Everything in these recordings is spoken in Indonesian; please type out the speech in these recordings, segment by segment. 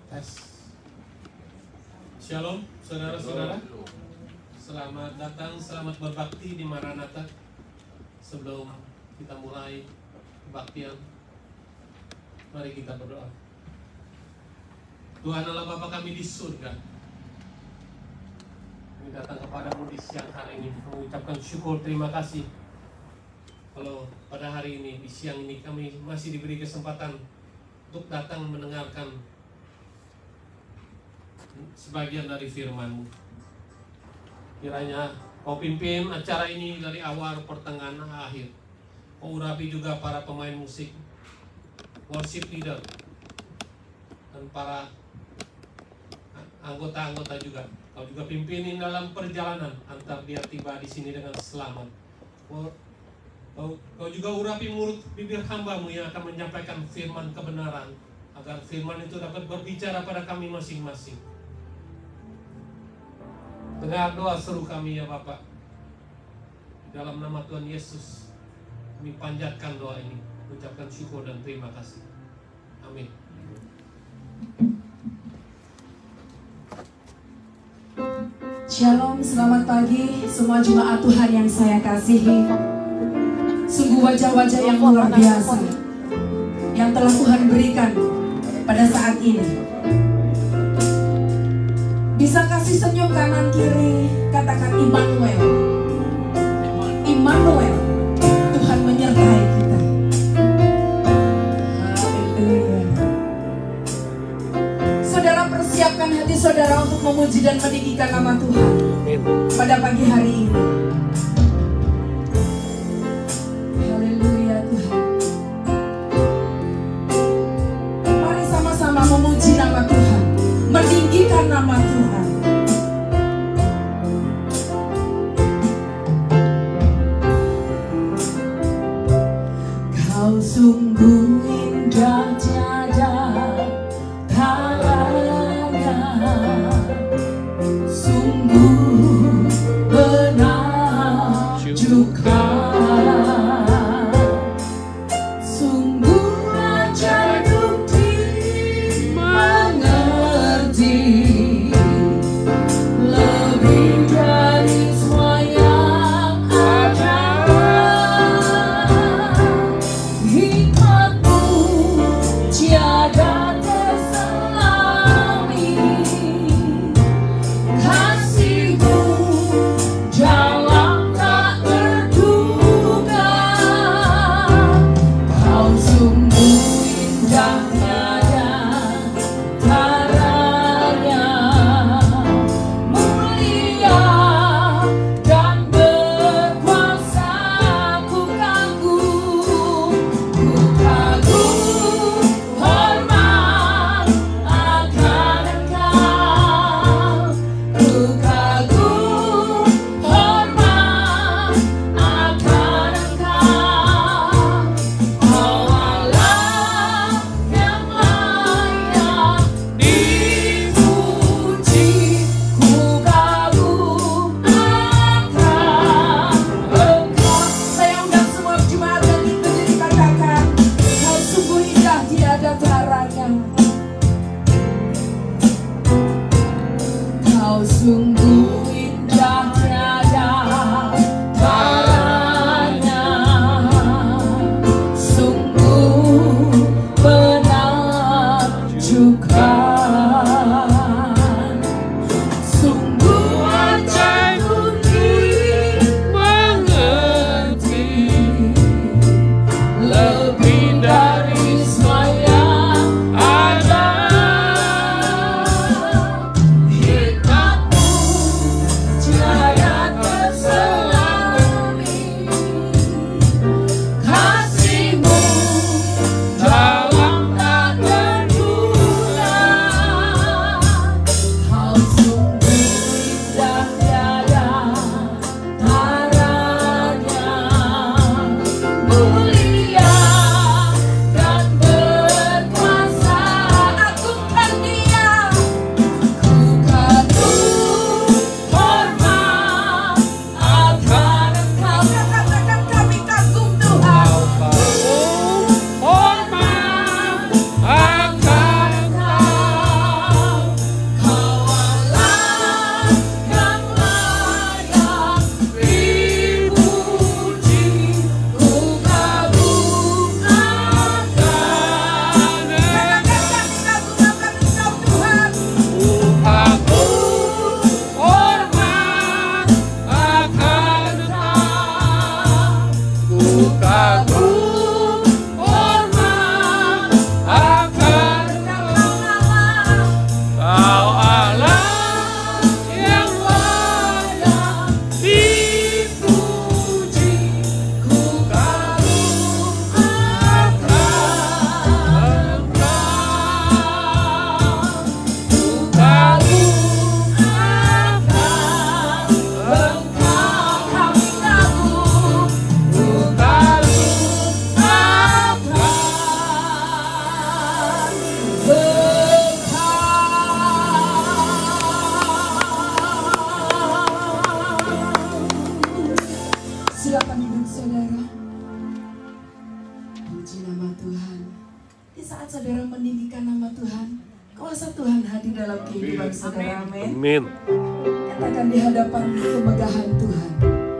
Shalom, saudara-saudara. Selamat datang, selamat berbakti di Maranatha. Sebelum kita mulai kebaktian, mari kita berdoa. Tuhan Allah Bapa kami di surga, kami datang kepadamu di siang hari ini mengucapkan syukur, terima kasih. Kalau pada hari ini, di siang ini kami masih diberi kesempatan untuk datang mendengarkan sebagian dari firman-Mu. Kiranya Kau pimpin acara ini dari awal, pertengahan, akhir. Kau urapi juga para pemain musik, worship leader, dan para anggota-anggota juga. Kau juga pimpinin dalam perjalanan antar dia tiba di sini dengan selamat. Kau juga urapi mulut bibir hamba-Mu yang akan menyampaikan firman kebenaran, agar firman itu dapat berbicara pada kami masing-masing. Dengar doa seru kami ya Bapak. Dalam nama Tuhan Yesus kami panjatkan doa ini, ucapkan syukur dan terima kasih. Amin. Shalom, selamat pagi semua jemaat Tuhan yang saya kasihi. Sungguh wajah-wajah yang luar biasa yang telah Tuhan berikan pada saat ini. Bisa kasih senyum kanan kiri, katakan Immanuel. Immanuel, Tuhan menyertai kita. Haleluya. Saudara, persiapkan hati saudara untuk memuji dan meninggikan nama Tuhan pada pagi hari ini. Haleluya Tuhan. Mari sama-sama memuji nama Tuhan, meninggikan nama Tuhan. Kau sungguh indah tiada taranya, sungguh menakjubkan, sungguh ajaib dimengerti, lebih dari semua yang ada. Hikmat-Mu tiada terselami, kasih-Mu dalam tak terduga. Kau sungguh indah tiada taranya, mulia dan berkuasa. Ku kagum, hormat akan Engkau. Ku kagum, hormat akan Engkau. Kau Allah yang layak dipuji. Ku kagum akan Engkau. Saya undang semua jemaat yang berdiri, katakan, Kau sungguh indah tiada taranya. Kau sungguh indah tiada taranya, sungguh menakjubkan, sungguh ajaib dimengerti, lebih dari semua yang ada. Hikmat-Mu tiada terselami, kasih-Mu dalam tak terduga. kuasa Tuhan hadir dalam kehidupan saudara. Amin. Amin. Katakan di hadapan kemegahan Tuhan.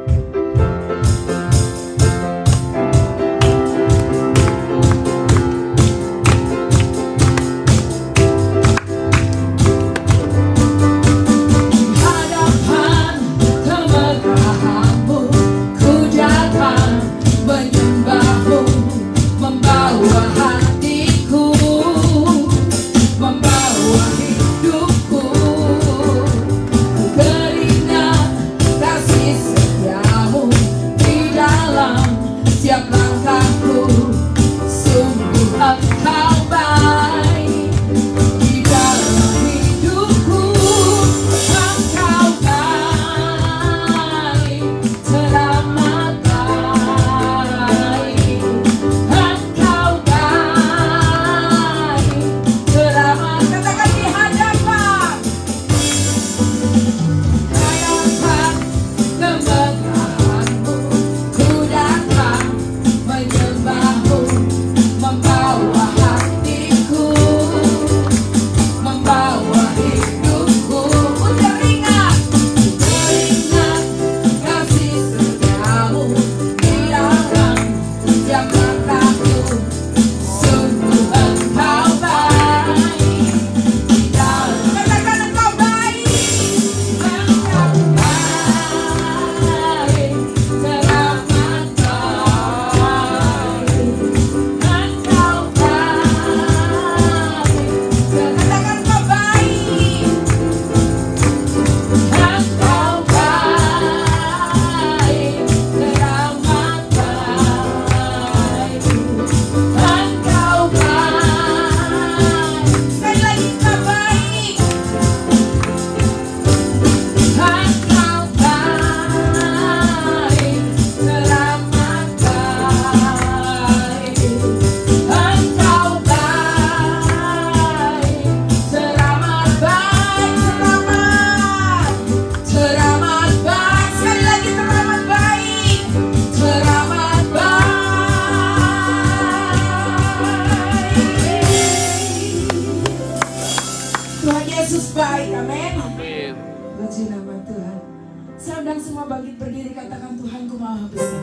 Yesus baik, amin. Amin. Puji nama Tuhan. Saya undang semua bangkit berdiri, katakan Tuhanku Maha Besar.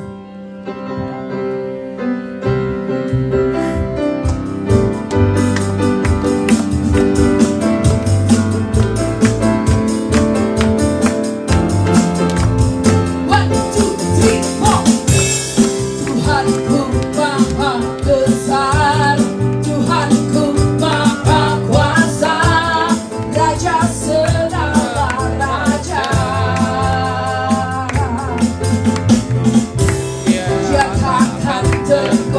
Dia takkan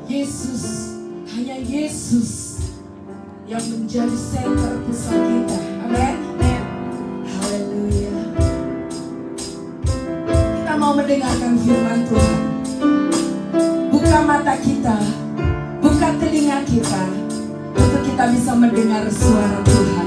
Yesus, hanya Yesus yang menjadi center pusat kita. Amin. Haleluya. Kita mau mendengarkan firman Tuhan. Buka mata kita, buka telinga kita, untuk kita bisa mendengar suara Tuhan.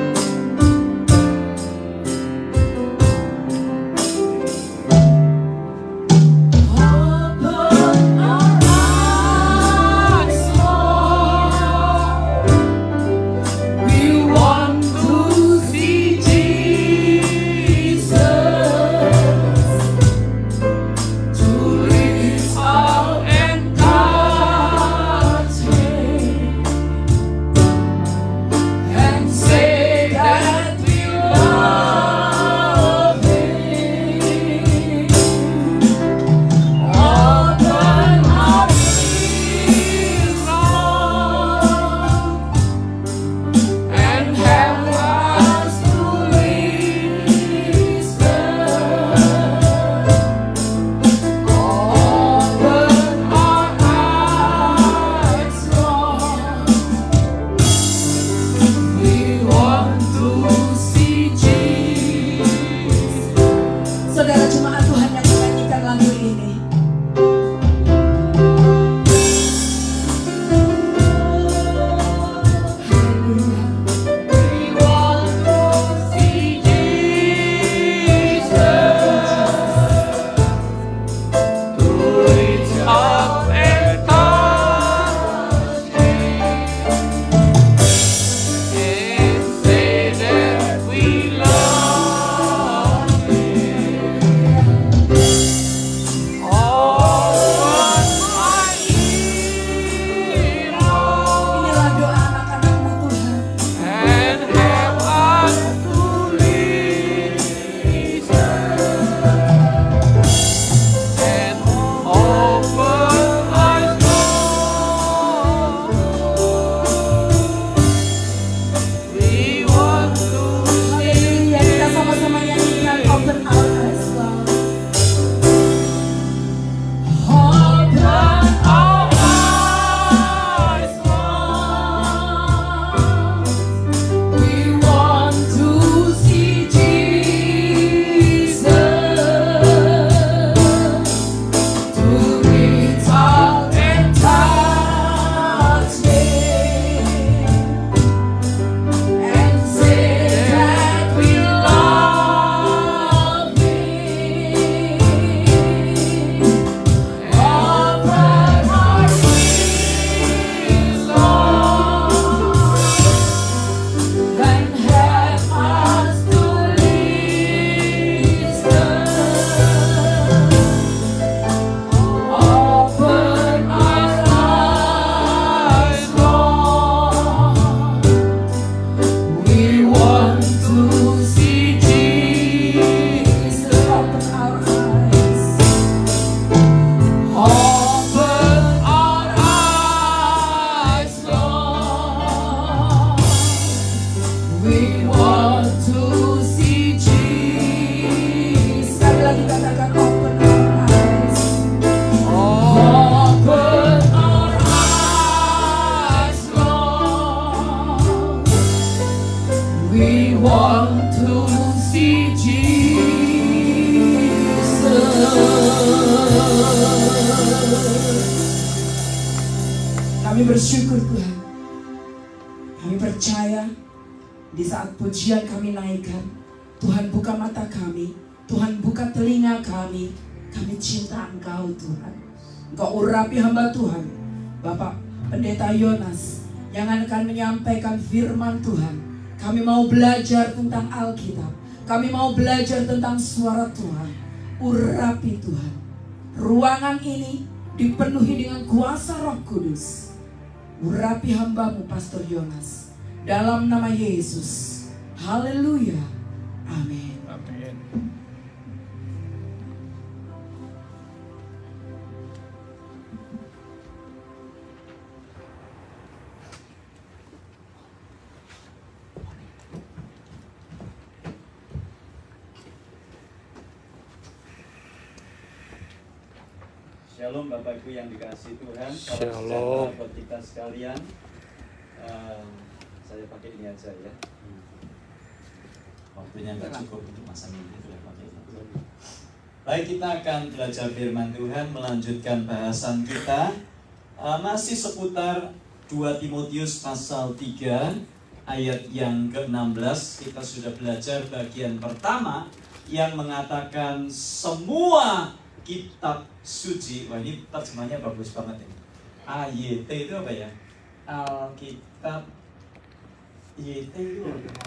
Kami bersyukur Tuhan. Kami percaya di saat pujian kami naikkan, Tuhan buka mata kami, Tuhan buka telinga kami. Kami cinta Engkau Tuhan. Engkau urapi hamba Tuhan, Bapak Pendeta Yonas, yang akan menyampaikan firman Tuhan. Kami mau belajar tentang Alkitab. Kami mau belajar tentang suara Tuhan. Urapi Tuhan. Ruangan ini dipenuhi dengan kuasa Roh Kudus. Urapi hamba-Mu Pastor Yonas. Dalam nama Yesus. Haleluya. Amin. Amin. Shalom Bapak Ibu yang dikasihi Tuhan. Shalom. Salam sejahtera buat kita sekalian. Saya pakai ini aja ya. Waktunya nggak cukup untuk masa ini, itu pakai ini. Baik, kita akan belajar firman Tuhan, melanjutkan bahasan kita. Masih seputar 2 Timotius pasal 3 ayat yang ke-16. Kita sudah belajar bagian pertama yang mengatakan semua kitab suci. Wah, ini terjemahnya bagus banget ini. AYT itu apa ya? Alkitab YT itu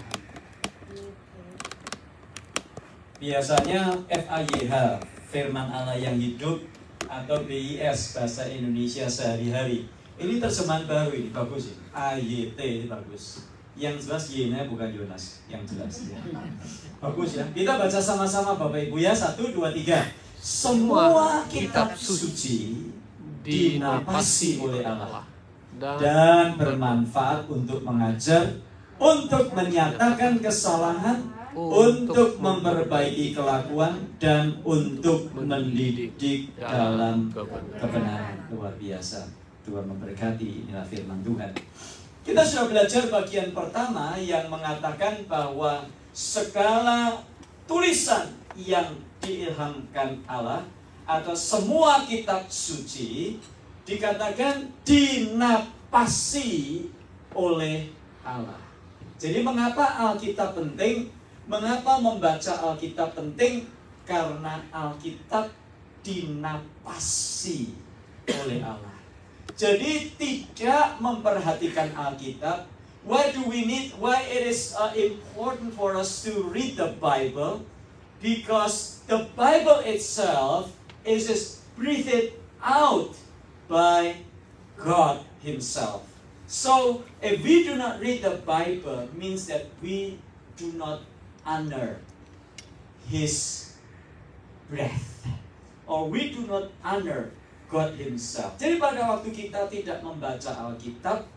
biasanya FAYH, firman Allah yang hidup, atau BIS, bahasa Indonesia sehari-hari. Ini terjemahan baru, ini bagus ya. AYT ini bagus. Yang jelas Y-nya bukan Yonas, yang jelas ya. Bagus ya. Kita baca sama-sama Bapak Ibu ya. 1, 2, 3. Semua kitab suci dinapasi oleh Allah dan bermanfaat untuk mengajar, untuk menyatakan kesalahan, untuk memperbaiki kelakuan, dan untuk mendidik dalam kebenaran. Luar biasa. Tuhan memberkati. Inilah firman Tuhan. Kita sudah belajar bagian pertama yang mengatakan bahwa segala tulisan yang diilhamkan Allah atau semua kitab suci dikatakan dinapasi oleh Allah. Jadi mengapa Alkitab penting? Mengapa membaca Alkitab penting? Karena Alkitab dinapasi oleh Allah. Jadi tidak memperhatikan Alkitab. Why do we need? Why it is important for us to read the Bible? Because the Bible itself is breathed out by God Himself. So if we do not read the Bible, means that we do not honor His breath, or we do not honor God Himself. Jadi pada waktu kita tidak membaca Alkitab,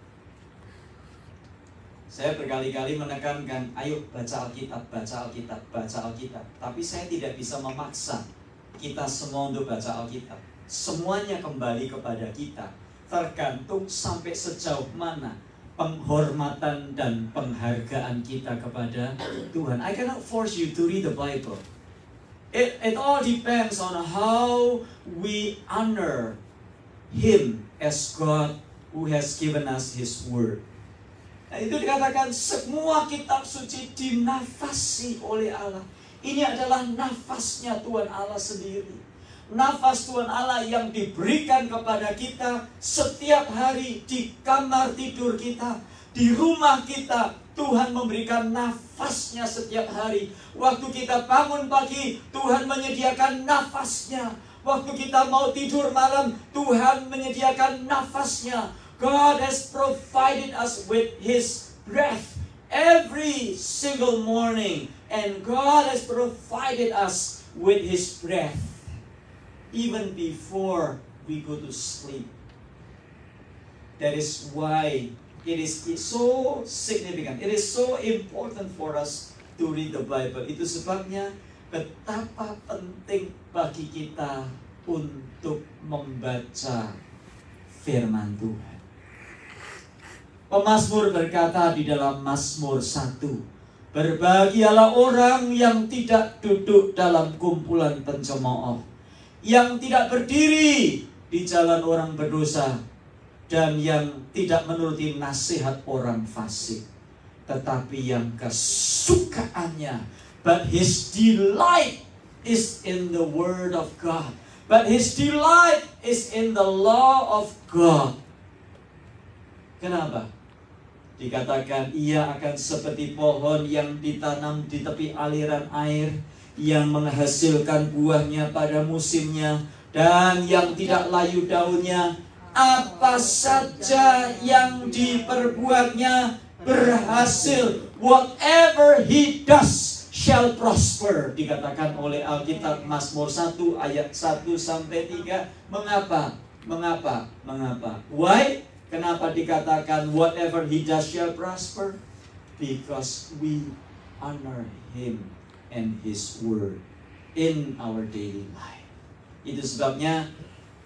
saya berkali-kali menekankan, ayo baca Alkitab, baca Alkitab, baca Alkitab. Tapi saya tidak bisa memaksa kita semua untuk baca Alkitab. Semuanya kembali kepada kita. Tergantung sampai sejauh mana penghormatan dan penghargaan kita kepada Tuhan. I cannot force you to read the Bible. It all depends on how we honor Him as God who has given us His word. Nah, itu dikatakan semua kitab suci dinafasi oleh Allah. Ini adalah nafasnya Tuhan Allah sendiri. Nafas Tuhan Allah yang diberikan kepada kita setiap hari di kamar tidur kita, di rumah kita. Tuhan memberikan nafasnya setiap hari. Waktu kita bangun pagi, Tuhan menyediakan nafasnya. Waktu kita mau tidur malam, Tuhan menyediakan nafasnya. God has provided us with His breath every single morning. And God has provided us with His breath even before we go to sleep. That is why it is so significant. It is so important for us to read the Bible. Itu sebabnya betapa penting bagi kita untuk membaca firman Tuhan. Pemazmur berkata di dalam Mazmur 1, berbahagialah orang yang tidak duduk dalam kumpulan pencemooh, yang tidak berdiri di jalan orang berdosa, dan yang tidak menuruti nasihat orang fasik, tetapi yang kesukaannya, but his delight is in the word of God, but his delight is in the law of God. Kenapa? Dikatakan ia akan seperti pohon yang ditanam di tepi aliran air, yang menghasilkan buahnya pada musimnya, dan yang tidak layu daunnya. Apa saja yang diperbuatnya berhasil. Whatever he does shall prosper. Dikatakan oleh Alkitab Mazmur 1 ayat 1 sampai 3. Mengapa? Mengapa? Mengapa? Why? Kenapa dikatakan whatever he does shall prosper? Because we honor him and his word in our daily life. Itu sebabnya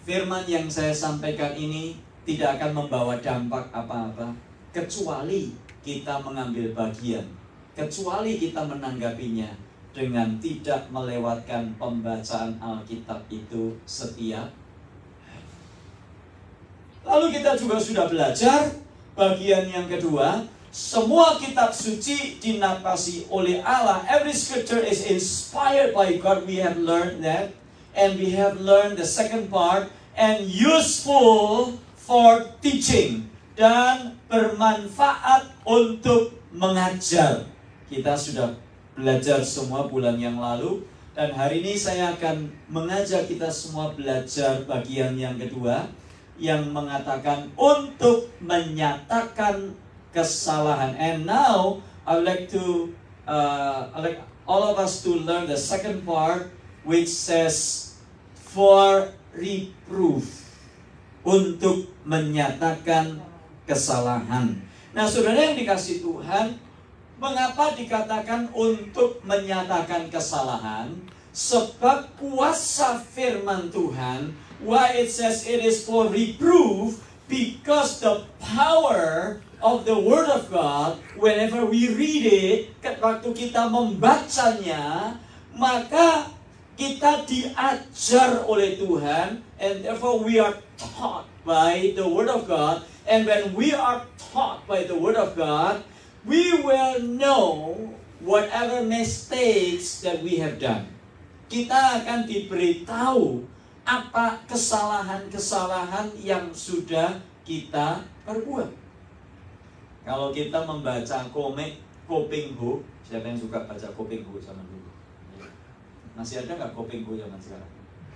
firman yang saya sampaikan ini tidak akan membawa dampak apa-apa kecuali kita mengambil bagian, kecuali kita menanggapinya dengan tidak melewatkan pembacaan Alkitab itu setiap hari. Lalu kita juga sudah belajar bagian yang kedua, semua kitab suci dinapasi oleh Allah. Every scripture is inspired by God. We have learned that. And we have learned the second part. And useful for teaching. Dan bermanfaat untuk mengajar. Kita sudah belajar semua bulan yang lalu. Dan hari ini saya akan mengajak kita semua belajar bagian yang kedua. Yang mengatakan untuk menyatakan kesalahan. And now I would like all of us to learn the second part, which says for reproof, untuk menyatakan kesalahan. Nah, saudara yang dikasih Tuhan, mengapa dikatakan untuk menyatakan kesalahan? Sebab kuasa firman Tuhan, why it says it is for reproof, because the power of the Word of God, whenever we read it, waktu kita membacanya, maka kita diajar oleh Tuhan, and therefore we are taught by the Word of God. And when we are taught by the Word of God, we will know whatever mistakes that we have done. Kita akan diberitahu apa kesalahan-kesalahan yang sudah kita perbuat. Kalau kita membaca komik Koping Ho, siapa yang suka baca Koping Ho zaman dulu? Masih ada nggak Koping Ho zaman sekarang?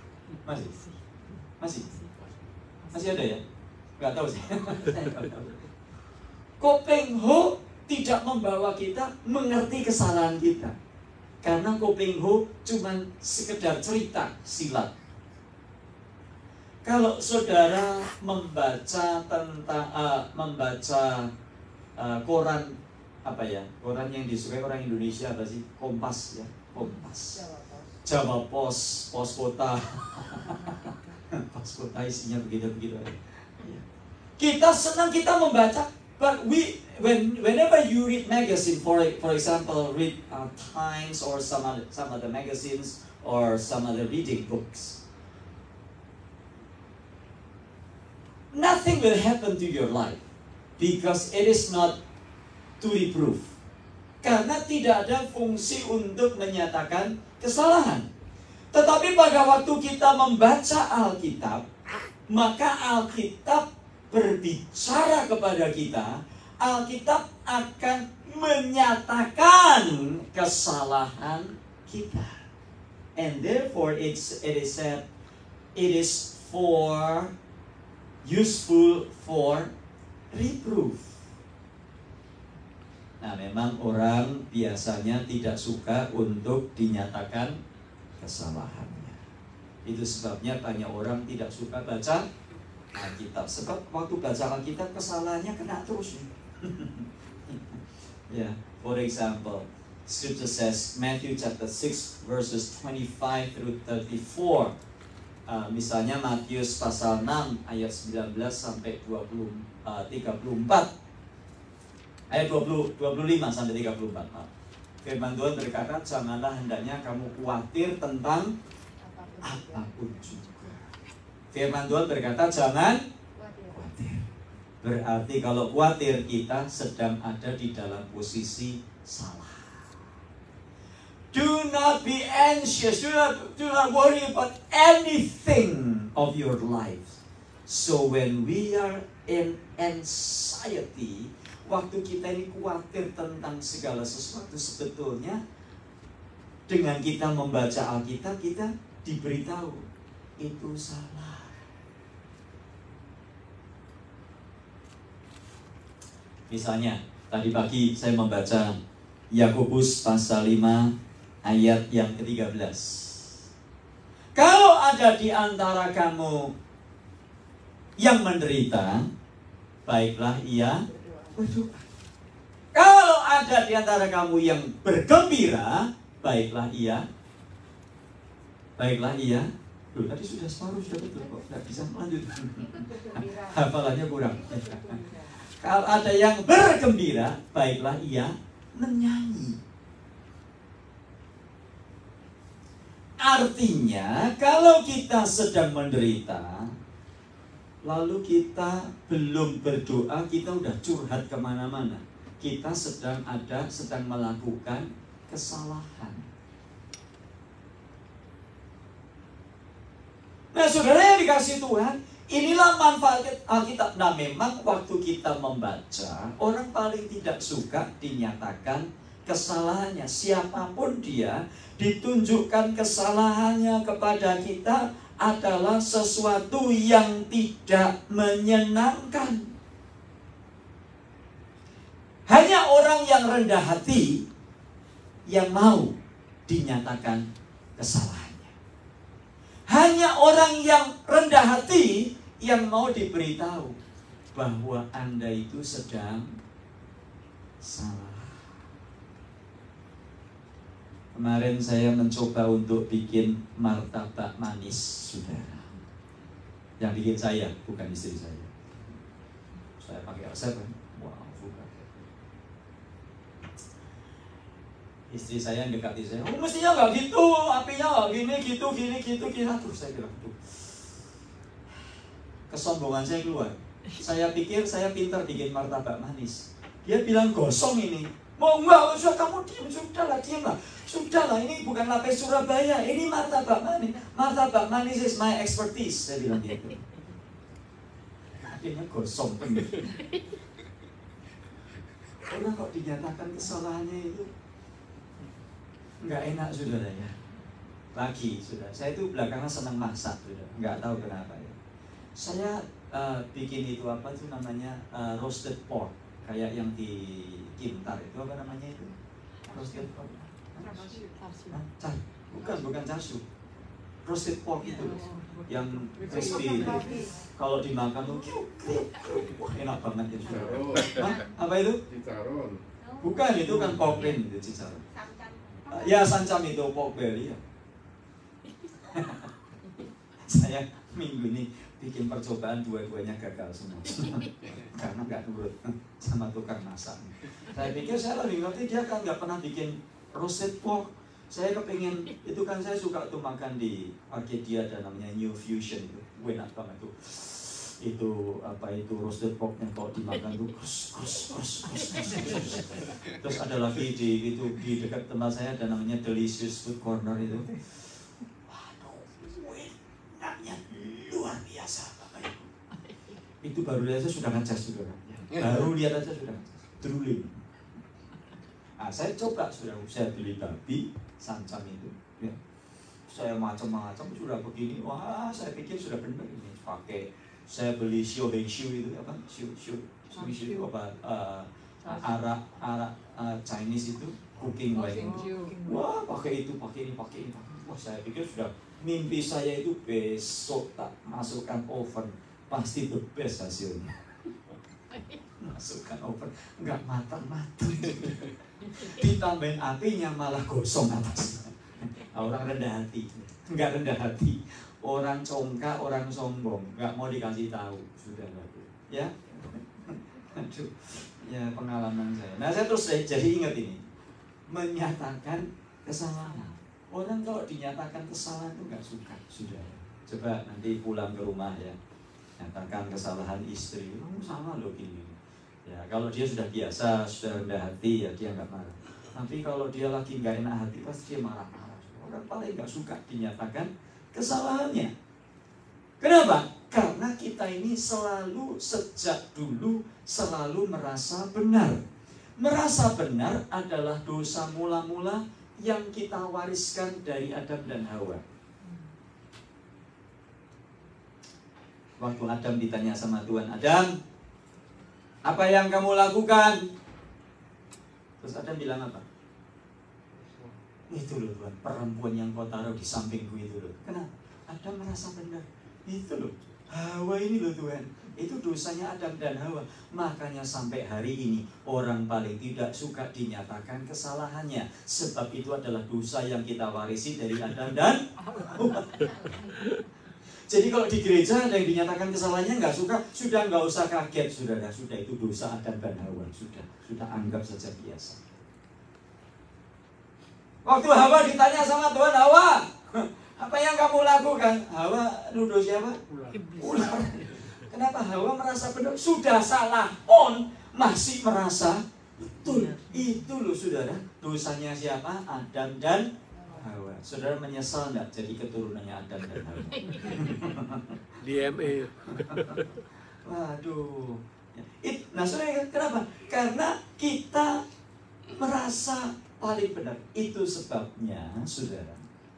Masih ada ya? Nggak tahu sih. Koping Ho tidak membawa kita mengerti kesalahan kita, karena Koping Ho cuma sekedar cerita silat. Kalau saudara membaca tentang koran apa ya? Koran yang disukai orang Indonesia apa sih? Kompas ya, Kompas. Jawa Pos, Pos Kota. Pos Kota isinya begitu-begitu. Kita senang kita membaca, but whenever you read magazine, for example, read Times or some other magazines or some other reading books, nothing will happen to your life. Because it is not to reprove. Karena tidak ada fungsi untuk menyatakan kesalahan. Tetapi pada waktu kita membaca Alkitab, maka Alkitab berbicara kepada kita. Alkitab akan menyatakan kesalahan kita. And therefore it is said, it is useful for reproof. Nah, memang orang biasanya tidak suka untuk dinyatakan kesalahannya. Itu sebabnya banyak orang tidak suka baca Alkitab. Sebab waktu baca Alkitab kesalahannya kena terus. Yeah, for example, Scripture says Matthew chapter 6 verses 25 through 34. Misalnya Matius pasal 6 ayat 19 sampai 34. Ayat 25 sampai 34. Firman Tuhan berkata, janganlah hendaknya kamu khawatir tentang apapun juga. Firman Tuhan berkata, jangan khawatir. Berarti kalau khawatir, kita sedang ada di dalam posisi salah. Do not be anxious. Do not worry about anything of your life. So when we are in anxiety, waktu kita ini khawatir tentang segala sesuatu, sebetulnya dengan kita membaca Alkitab, kita diberitahu itu salah. Misalnya, tadi pagi saya membaca Yakobus pasal 5 ayat yang ke-13. Kalau ada di antara kamu yang menderita, baiklah ia berdoa. Kalau ada di antara kamu yang bergembira, baiklah ia Loh, tadi sudah separuh, sudah betul kok, nggak bisa melanjutkan. Hafalannya kurang. Kalau ada yang bergembira, baiklah ia menyanyi. Artinya, kalau kita sedang menderita, lalu kita belum berdoa, kita udah curhat kemana-mana. Kita sedang melakukan kesalahan. Nah, saudara yang dikasih Tuhan, inilah manfaat Alkitab. Nah, memang waktu kita membaca, orang paling tidak suka dinyatakan kesalahannya. Siapapun dia, ditunjukkan kesalahannya kepada kita adalah sesuatu yang tidak menyenangkan. Hanya orang yang rendah hati yang mau dinyatakan kesalahannya. Hanya orang yang rendah hati yang mau diberitahu bahwa Anda itu sedang salah. Kemarin saya mencoba untuk bikin martabak manis, saudara. Yang bikin saya, bukan istri saya. Saya pakai resep kan? Wow, bukan. Istri saya yang dekati saya, oh mestinya nggak gitu, apinya nggak gini, gitu. Terus saya bilang, tuh. Kesombongan saya keluar. Saya pikir saya pintar bikin martabak manis. Dia bilang gosong ini. Mau enggak, sudah kamu diam, diam lah. Sudahlah, ini bukan lapis Surabaya, ini martabak manis. Martabak manis is my expertise, saya bilang gitu. Akhirnya gosong. Orang kok dinyatakan kesalahannya itu nggak enak, saudara ya. Lagi, sudah. Saya itu belakangan senang masak, sudah. Nggak tahu kenapa ya. Saya bikin itu apa itu namanya roasted pork, kayak yang di Kintar itu apa namanya itu? Roasted pork. Bukan char-siu. Roasted pork itu yang crispy itu. Kalau dimakan tuh enak banget ya, saudara. Apa itu? Cicaron. Bukan, itu kan pork ring itu cicaron. Ya, sancam itu pork belly ya. Saya minggu ini bikin percobaan, dua-duanya gagal semua. Karena nggak nurut sama tukang masak. Saya pikir saya lebih ngerti, dia kan nggak pernah bikin roasted pork. Saya kepingin, itu kan saya suka tuh makan di Arcadia, ada namanya New Fusion itu. Enak banget tuh. Itu apa itu roasted porknya kalau dimakan tuh kus. Terus ada lagi di dekat tempat saya ada namanya Delicious Food Corner itu. Waduh, enaknya luar biasa Bapak Ibu. Itu baru lihat aja sudah ngecas, saudara. Baru lihat aja sudah ngecas. Drooling. Nah, saya coba, saudara, saya beli babi sancam itu. Ya. Saya macam-macam sudah begini. Wah, saya pikir sudah benar ini pakai. Saya beli Xiao Bengshu itu apa? Xiao apa? Arab Chinese itu cooking like. Wah, pakai itu, pakai ini. Wah, saya pikir sudah mimpi saya itu besok tak masukkan oven pasti the best hasilnya. Masukkan oven nggak matang. Ditambahin apinya malah gosong atasnya. Orang rendah hati, nggak rendah hati. Orang congkak, orang sombong, nggak mau dikasih tahu, sudah bagus, ya. Aduh, ya pengalaman saya. Nah, saya terus jadi ingat ini, menyatakan kesalahan. Orang kalau dinyatakan kesalahan itu nggak suka, sudah. Coba nanti pulang ke rumah ya, nyatakan kesalahan istri, sama loh gini. Ya, kalau dia sudah biasa, sudah rendah hati, ya dia nggak marah. Tapi kalau dia lagi nggak enak hati, pasti dia marah-marah. Orang paling nggak suka dinyatakan kesalahannya. Kenapa? Karena kita ini sejak dulu selalu merasa benar. Merasa benar adalah dosa mula-mula yang kita wariskan dari Adam dan Hawa. Waktu Adam ditanya sama Tuhan, Adam, apa yang kamu lakukan? Terus Adam bilang apa? Itu loh Tuhan, perempuan yang kau taruh di sampingku itu loh. Kenapa? Adam merasa benar. Itu loh. Hawa ini loh Tuhan, itu dosanya Adam dan Hawa. Makanya sampai hari ini orang paling tidak suka dinyatakan kesalahannya, sebab itu adalah dosa yang kita warisi dari Adam dan Hawa. Jadi kalau di gereja ada yang dinyatakan kesalahannya nggak suka, sudah nggak usah kaget, saudara. Sudah itu dosa Adam dan Hawa, sudah anggap saja biasa. Waktu Hawa ditanya sama Tuhan, Hawa, apa yang kamu lakukan? Hawa nuduh siapa? Ular. Kenapa Hawa merasa benar? Sudah salah pun masih merasa betul. Itu loh saudara, dosanya siapa? Adam dan Hawa. Saudara menyesal nggak jadi keturunannya Adam dan Hawa? DMA. Waduh. Nah saudara, kenapa? Karena kita merasa paling benar. Itu sebabnya saudara,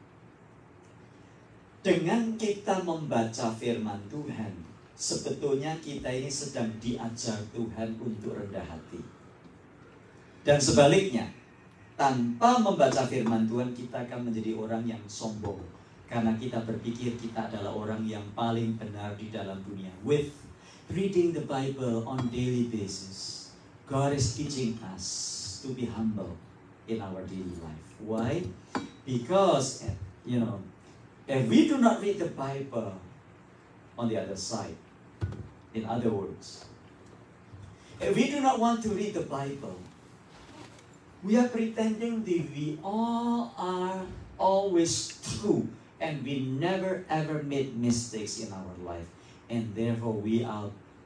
dengan kita membaca firman Tuhan, sebetulnya kita ini sedang diajar Tuhan untuk rendah hati. Dan sebaliknya, tanpa membaca firman Tuhan, kita akan menjadi orang yang sombong. Karena kita berpikir kita adalah orang yang paling benar di dalam dunia. With reading the Bible on daily basis, God is teaching us to be humble in our daily life. Why? Because, if we do not read the Bible on the other side, in other words, if we do not want to read the Bible, we are pretending that we all are always true and we never ever made mistakes in our life, and therefore we are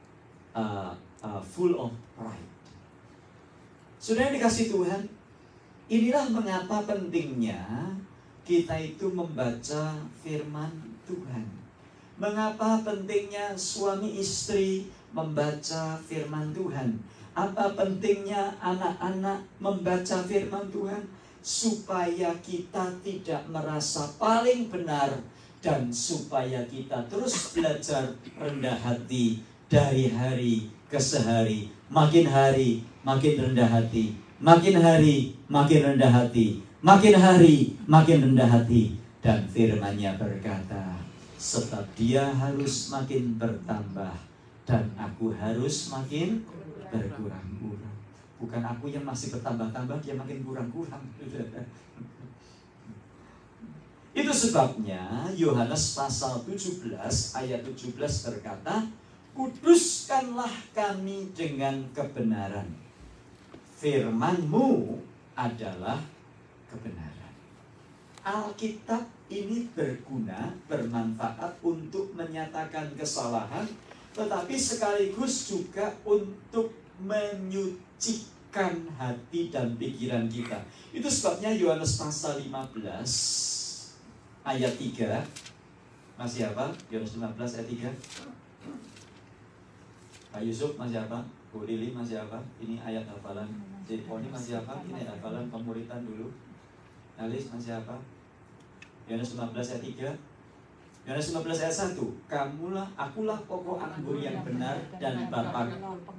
full of pride. Sudah dikasih Tuhan, inilah mengapa pentingnya kita itu membaca firman Tuhan. Mengapa pentingnya suami istri membaca firman Tuhan? Apa pentingnya anak-anak membaca firman Tuhan? Supaya kita tidak merasa paling benar dan supaya kita terus belajar rendah hati dari hari ke hari. Makin hari makin rendah hati, makin hari makin rendah hati, makin hari makin rendah hati. Dan firman-Nya berkata, sebab dia harus makin bertambah dan aku harus makin berkurang-kurang. Bukan aku yang masih bertambah-tambah, dia makin kurang-kurang. Itu sebabnya Yohanes pasal 17 ayat 17 berkata, kuduskanlah kami dengan kebenaran. Firman-Mu adalah kebenaran. Alkitab ini berguna, bermanfaat untuk menyatakan kesalahan, tetapi sekaligus juga untuk menyucikan hati dan pikiran kita. Itu sebabnya Yohanes pasal 15 ayat 3. Masih apa? Yohanes 15 ayat 3. Pak Yusuf masih apa? Bu Lili masih apa? Ini ayat hafalan. Poni masih apa? Ini ayat hafalan pemuritan dulu. Alis masih apa? Yohanes 15 ayat 3. Yohanes 15 ayat 1. Akulah pokok anggur yang benar dan Bapa.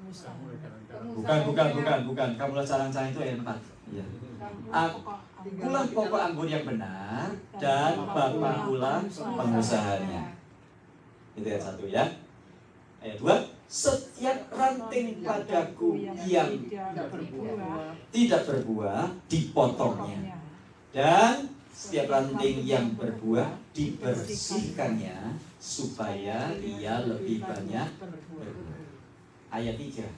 Bukan. Kamulah carang-carang itu ayat 4. Ya. Akulah pokok anggur yang benar dan Bapa pula pengusahanya. Itu ayat 1 ya. Ayat 2. Setiap ranting padaku yang tidak berbuah dipotongnya, dan setiap ranting yang berbuah dibersihkannya supaya dia lebih banyak berbuah. Ayat 3.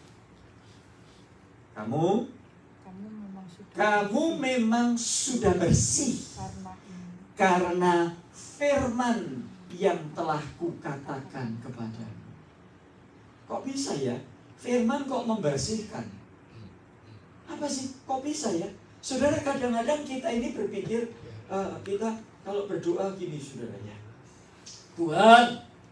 Kamu memang sudah bersih karena firman yang telah kukatakan kepadamu. Kok bisa ya? Firman kok membersihkan? Apa sih? Kok bisa ya? Saudara, kadang-kadang kita ini berpikir, kita kalau berdoa gini saudara ya, Tuhan,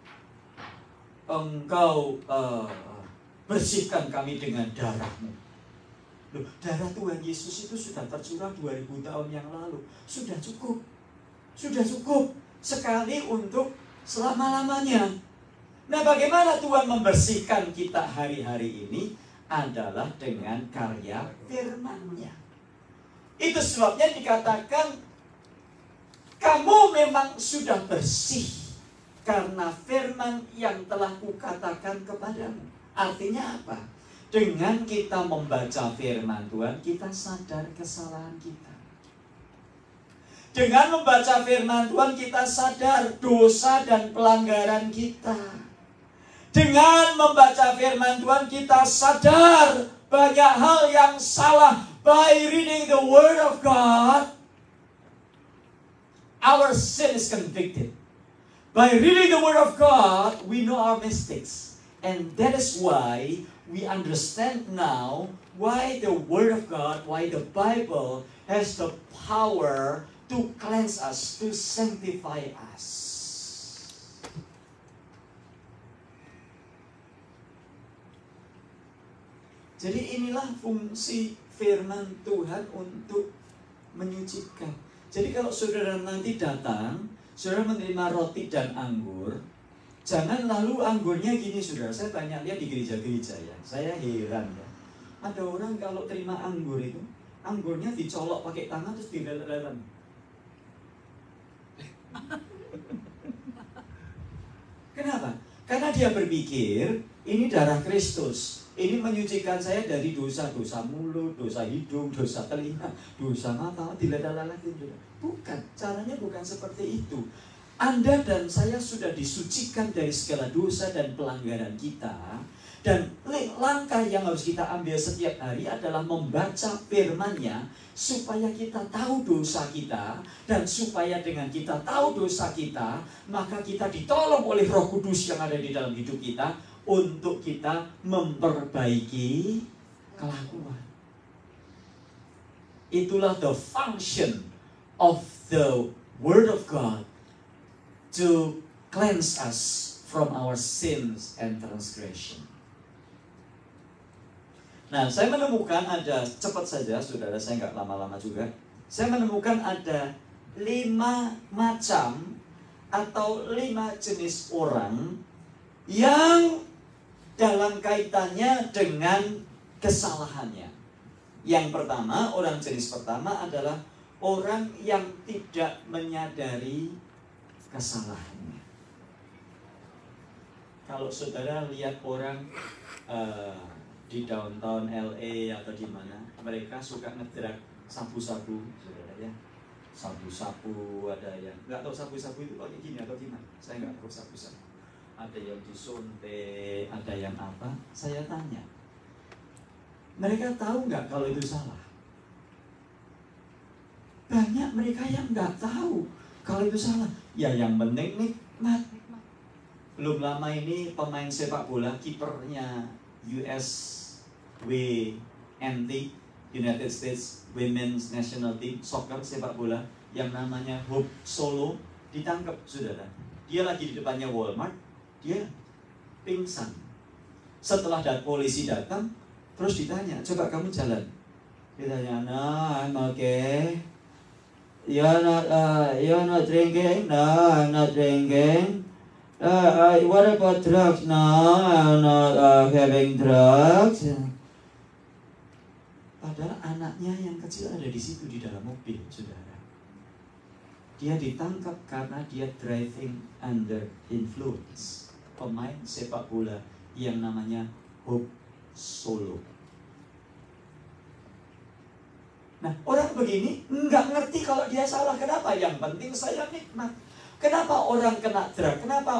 Engkau bersihkan kami dengan darah-Mu. Loh, darah Tuhan Yesus itu sudah tercurah 2000 tahun yang lalu. Sudah cukup. Sudah cukup sekali untuk selama-lamanya. Nah, bagaimana Tuhan membersihkan kita hari-hari ini adalah dengan karya firman-Nya. Itu sebabnya dikatakan, kamu memang sudah bersih karena firman yang telah kukatakan kepadamu. Artinya apa? Dengan kita membaca firman Tuhan, kita sadar kesalahan kita. Dengan membaca firman Tuhan, kita sadar dosa dan pelanggaran kita. Dengan membaca firman Tuhan, kita sadar banyak hal yang salah. By reading the Word of God, our sin is convicted. By reading the Word of God, we know our mistakes. And that is why we understand now why the Word of God, why the Bible has the power to cleanse us, to sanctify us. Jadi inilah fungsi firman Tuhan untuk menyucikan. Jadi kalau saudara nanti datang, saudara menerima roti dan anggur, jangan lalu anggurnya gini, saudara. Saya banyak lihat di gereja-gereja ya. Saya heran ya. Ada orang kalau terima anggur itu, anggurnya dicolok pakai tangan terus dileleran. Kenapa? Karena dia berpikir ini darah Kristus. Ini menyucikan saya dari dosa-dosa mulut, dosa hidung, dosa telinga, dosa mata, dileleran-leleran. Bukan, caranya bukan seperti itu. Anda dan saya sudah disucikan dari segala dosa dan pelanggaran kita. Dan langkah yang harus kita ambil setiap hari adalah membaca firman-Nya supaya kita tahu dosa kita. Dan supaya dengan kita tahu dosa kita, maka kita ditolong oleh Roh Kudus yang ada di dalam hidup kita untuk kita memperbaiki kelakuan. Itulah the function of the Word of God, to cleanse us from our sins and transgression. Nah, saya menemukan ada, cepat saja saudara, saya nggak lama-lama juga. Saya menemukan ada 5 macam atau 5 jenis orang yang dalam kaitannya dengan kesalahannya. Yang pertama, orang jenis pertama adalah orang yang tidak menyadari kesalahannya. Kalau saudara lihat orang di downtown LA atau di mana, mereka suka ngedrak sabu-sabu, saudara ya. Sabu-sabu, ada yang nggak tahu sabu-sabu itu pakai gini atau gimana. Saya nggak tahu sabu-sabu. Ada yang disuntik, ada yang apa. Saya tanya, mereka tahu nggak kalau itu salah? Banyak mereka yang nggak tahu kalau itu salah. Ya yang penting nikmat. Belum lama ini pemain sepak bola, kipernya USWNT, United States Women's National Team, soccer sepak bola, yang namanya Hope Solo, ditangkap saudara. Dia lagi di depannya Walmart, dia pingsan. Setelah polisi datang, terus ditanya, coba kamu jalan. Ditanya, no, I'm okay. You're not drinking? No, I'm not drinking. What about drugs? No, I'm not having drugs. Padahal anaknya yang kecil ada di situ di dalam mobil, saudara. Dia ditangkap karena dia driving under influence. Pemain sepak bola yang namanya Hope Solo. Nah, orang begini nggak ngerti kalau dia salah. Kenapa? Yang penting saya nikmat. Kenapa orang kena drug? Kenapa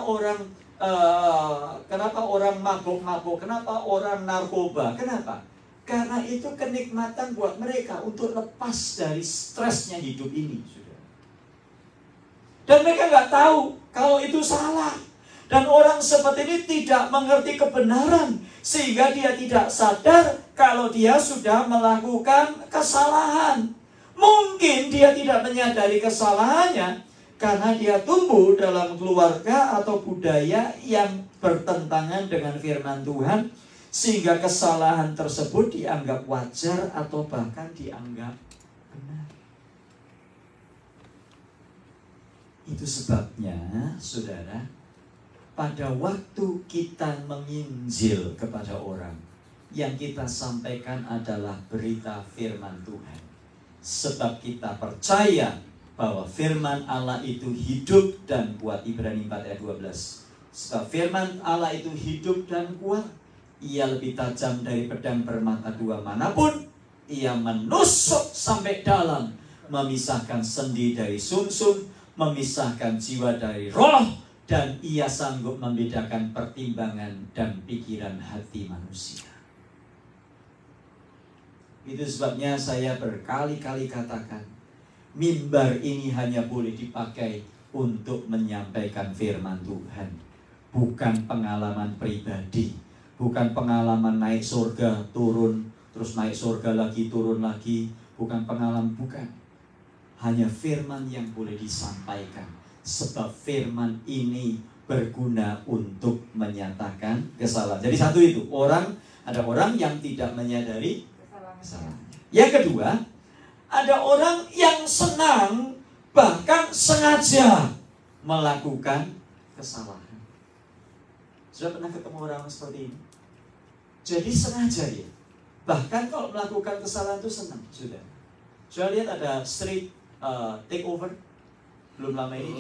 orang mabuk-mabuk? Kenapa orang narkoba? Kenapa? Karena itu kenikmatan buat mereka untuk lepas dari stresnya hidup ini, saudara. Dan mereka nggak tahu kalau itu salah. Dan orang seperti ini tidak mengerti kebenaran, sehingga dia tidak sadar kalau dia sudah melakukan kesalahan. Mungkin dia tidak menyadari kesalahannya karena dia tumbuh dalam keluarga atau budaya yang bertentangan dengan firman Tuhan, sehingga kesalahan tersebut dianggap wajar atau bahkan dianggap benar. Itu sebabnya, saudara, pada waktu kita menginjil kepada orang, yang kita sampaikan adalah berita firman Tuhan. Sebab kita percaya bahwa firman Allah itu hidup dan kuat. Ibrani 4 ayat 12. Sebab firman Allah itu hidup dan kuat. Ia lebih tajam dari pedang bermata dua manapun. Ia menusuk sampai dalam, memisahkan sendi dari sumsum, memisahkan jiwa dari roh, dan ia sanggup membedakan pertimbangan dan pikiran hati manusia. Itu sebabnya saya berkali-kali katakan, mimbar ini hanya boleh dipakai untuk menyampaikan firman Tuhan, bukan pengalaman pribadi, bukan pengalaman naik surga, turun, terus naik surga lagi, turun lagi, bukan pengalaman, bukan. Hanya firman yang boleh disampaikan, sebab firman ini berguna untuk menyatakan kesalahan. Jadi satu itu, ada orang yang tidak menyadari kesalahan. Yang kedua, ada orang yang senang, bahkan sengaja melakukan kesalahan. Sudah pernah ketemu orang seperti ini? Jadi sengaja ya. Bahkan kalau melakukan kesalahan itu senang. Sudah lihat ada street takeover belum lama ini di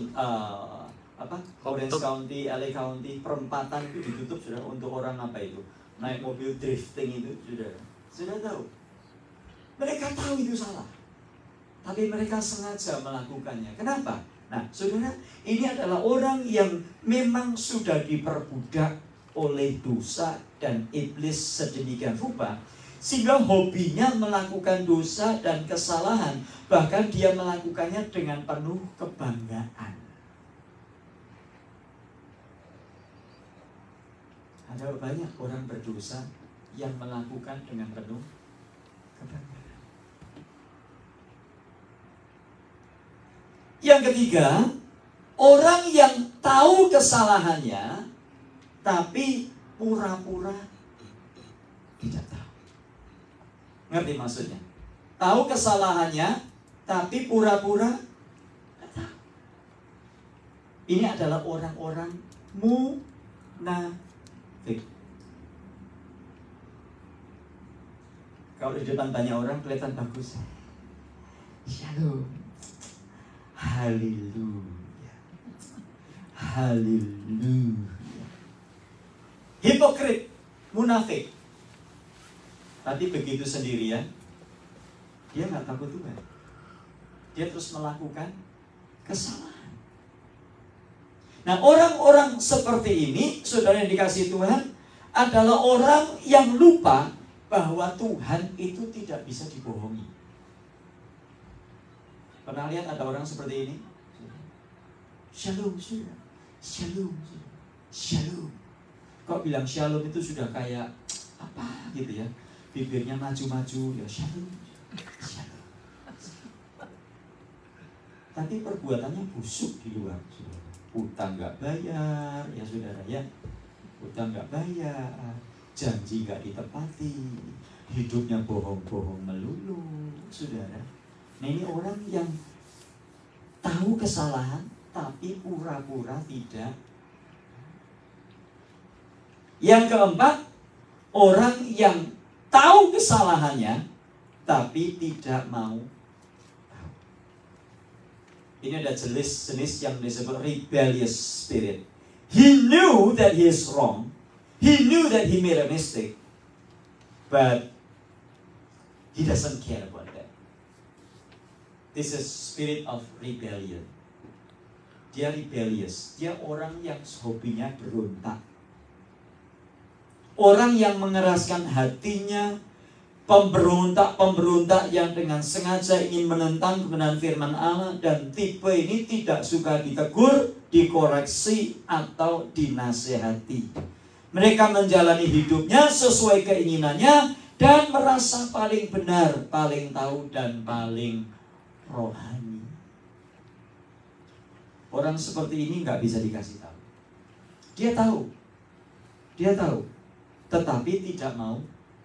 Orange County, LA County, perempatan itu ditutup sudah untuk orang apa itu? Naik mobil drifting itu sudah tahu. Mereka tahu itu salah, tapi mereka sengaja melakukannya. Kenapa? Nah, saudara, ini adalah orang yang memang sudah diperbudak oleh dosa dan iblis sedemikian rupa, sehingga hobinya melakukan dosa dan kesalahan. Bahkan dia melakukannya dengan penuh kebanggaan. Ada banyak orang berdosa yang melakukan dengan penuh kebanggaan. Yang ketiga, orang yang tahu kesalahannya tapi pura-pura tidak tahu. Ngerti maksudnya? Tahu kesalahannya tapi pura-pura tidak tahu. Ini adalah orang-orang munafik. Kalau di depan banyak orang kelihatan bagus. Shalom. Haleluya. Haleluya. Hipokrit, munafik. Tapi begitu sendirian, dia nggak takut Tuhan. Dia terus melakukan kesalahan. Nah, orang-orang seperti ini, saudara yang dikasihi Tuhan, adalah orang yang lupa bahwa Tuhan itu tidak bisa dibohongi. Pernah lihat ada orang seperti ini? Shalom, sudah. Shalom, sudah. Shalom. Kok bilang shalom itu sudah kayak apa gitu ya? Bibirnya maju-maju, ya shalom. Shalom. Tapi perbuatannya busuk di luar. Utang nggak bayar, ya saudara ya. Utang nggak bayar, janji nggak ditepati, hidupnya bohong-bohong melulu, saudara. Nah, ini orang yang tahu kesalahan tapi pura-pura tidak. Yang keempat, orang yang tahu kesalahannya tapi tidak mau tahu. Ini ada jenis yang disebut rebellious spirit. He knew that he is wrong. He knew that he made a mistake. But he doesn't care about that. This is spirit of rebellion. Dia rebellious. Dia orang yang hobinya berontak. Orang yang mengeraskan hatinya, pemberontak yang dengan sengaja ingin menentang kebenaran firman Allah, dan tipe ini tidak suka ditegur, dikoreksi, atau dinasehati. Mereka menjalani hidupnya sesuai keinginannya dan merasa paling benar, paling tahu, dan paling rohani. Orang seperti ini nggak bisa dikasih tahu. Dia tahu, tetapi tidak mau.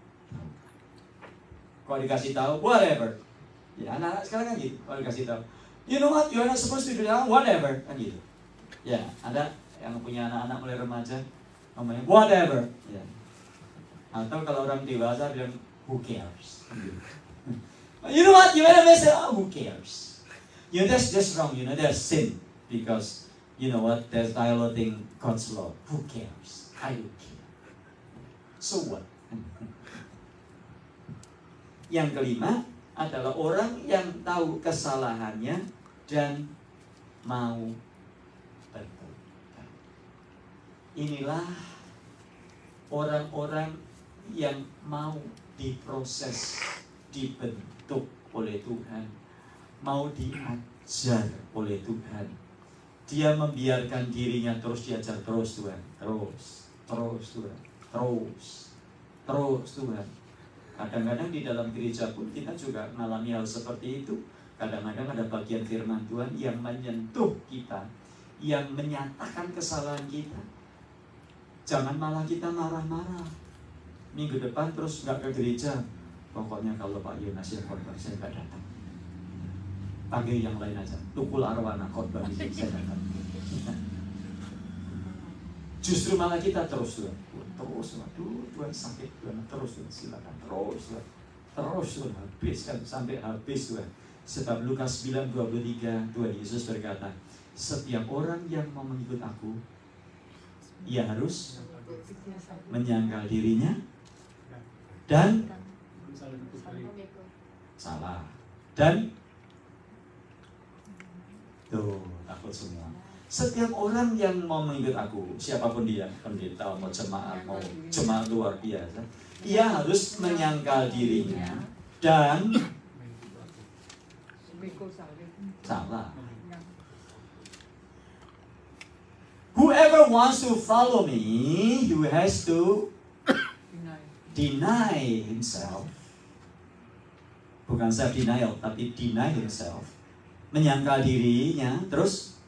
Kalau dikasih tahu, whatever. Ya, anak-anak sekarang kan gitu. Kalau dikasih tahu, you know what, you're not supposed to do that, whatever, kan gitu. Ya, ada yang punya anak-anak mulai remaja, ngomongnya whatever. Ya. Atau kalau orang dewasa bilang who cares. You know what, you made a mistake, who cares. You know, that's wrong. You know, that's sin. Because, you know what, that's diluting God's law. Who cares? I don't care. So what? Yang kelima adalah orang yang tahu kesalahannya dan mau bertobat. Inilah orang-orang yang mau diproses, dibentuk oleh Tuhan, mau diajar oleh Tuhan. Dia membiarkan dirinya terus diajar terus Tuhan, terus Tuhan, terus Tuhan. Kadang-kadang di dalam gereja pun kita juga mengalami hal seperti itu. Kadang-kadang ada bagian firman Tuhan yang menyentuh kita, yang menyatakan kesalahan kita. Jangan malah kita marah-marah. Minggu depan terus nggak ke gereja. Pokoknya kalau Pak Yonas yang khotbah saya nggak datang. Panggil yang lain aja. Tukul arwana khotbah saya datang. Justru malah kita terus waduh Tuhan sakit Tuhan, terus Tuhan silakan terus Tuhan habiskan sampai habis Tuhan. Sebab Lukas 9:23 Tuhan Yesus berkata, setiap orang yang mau mengikut aku, ia harus menyangkal dirinya dan salah dan tuh takut semua. Setiap orang yang mau mengikut aku, siapapun dia, pendeta mau jemaat luar biasa, ia harus menyangkal dirinya dan salah. Whoever wants to follow me, who has to deny himself. Bukan self denial, tapi deny himself. Menyangkal dirinya, terus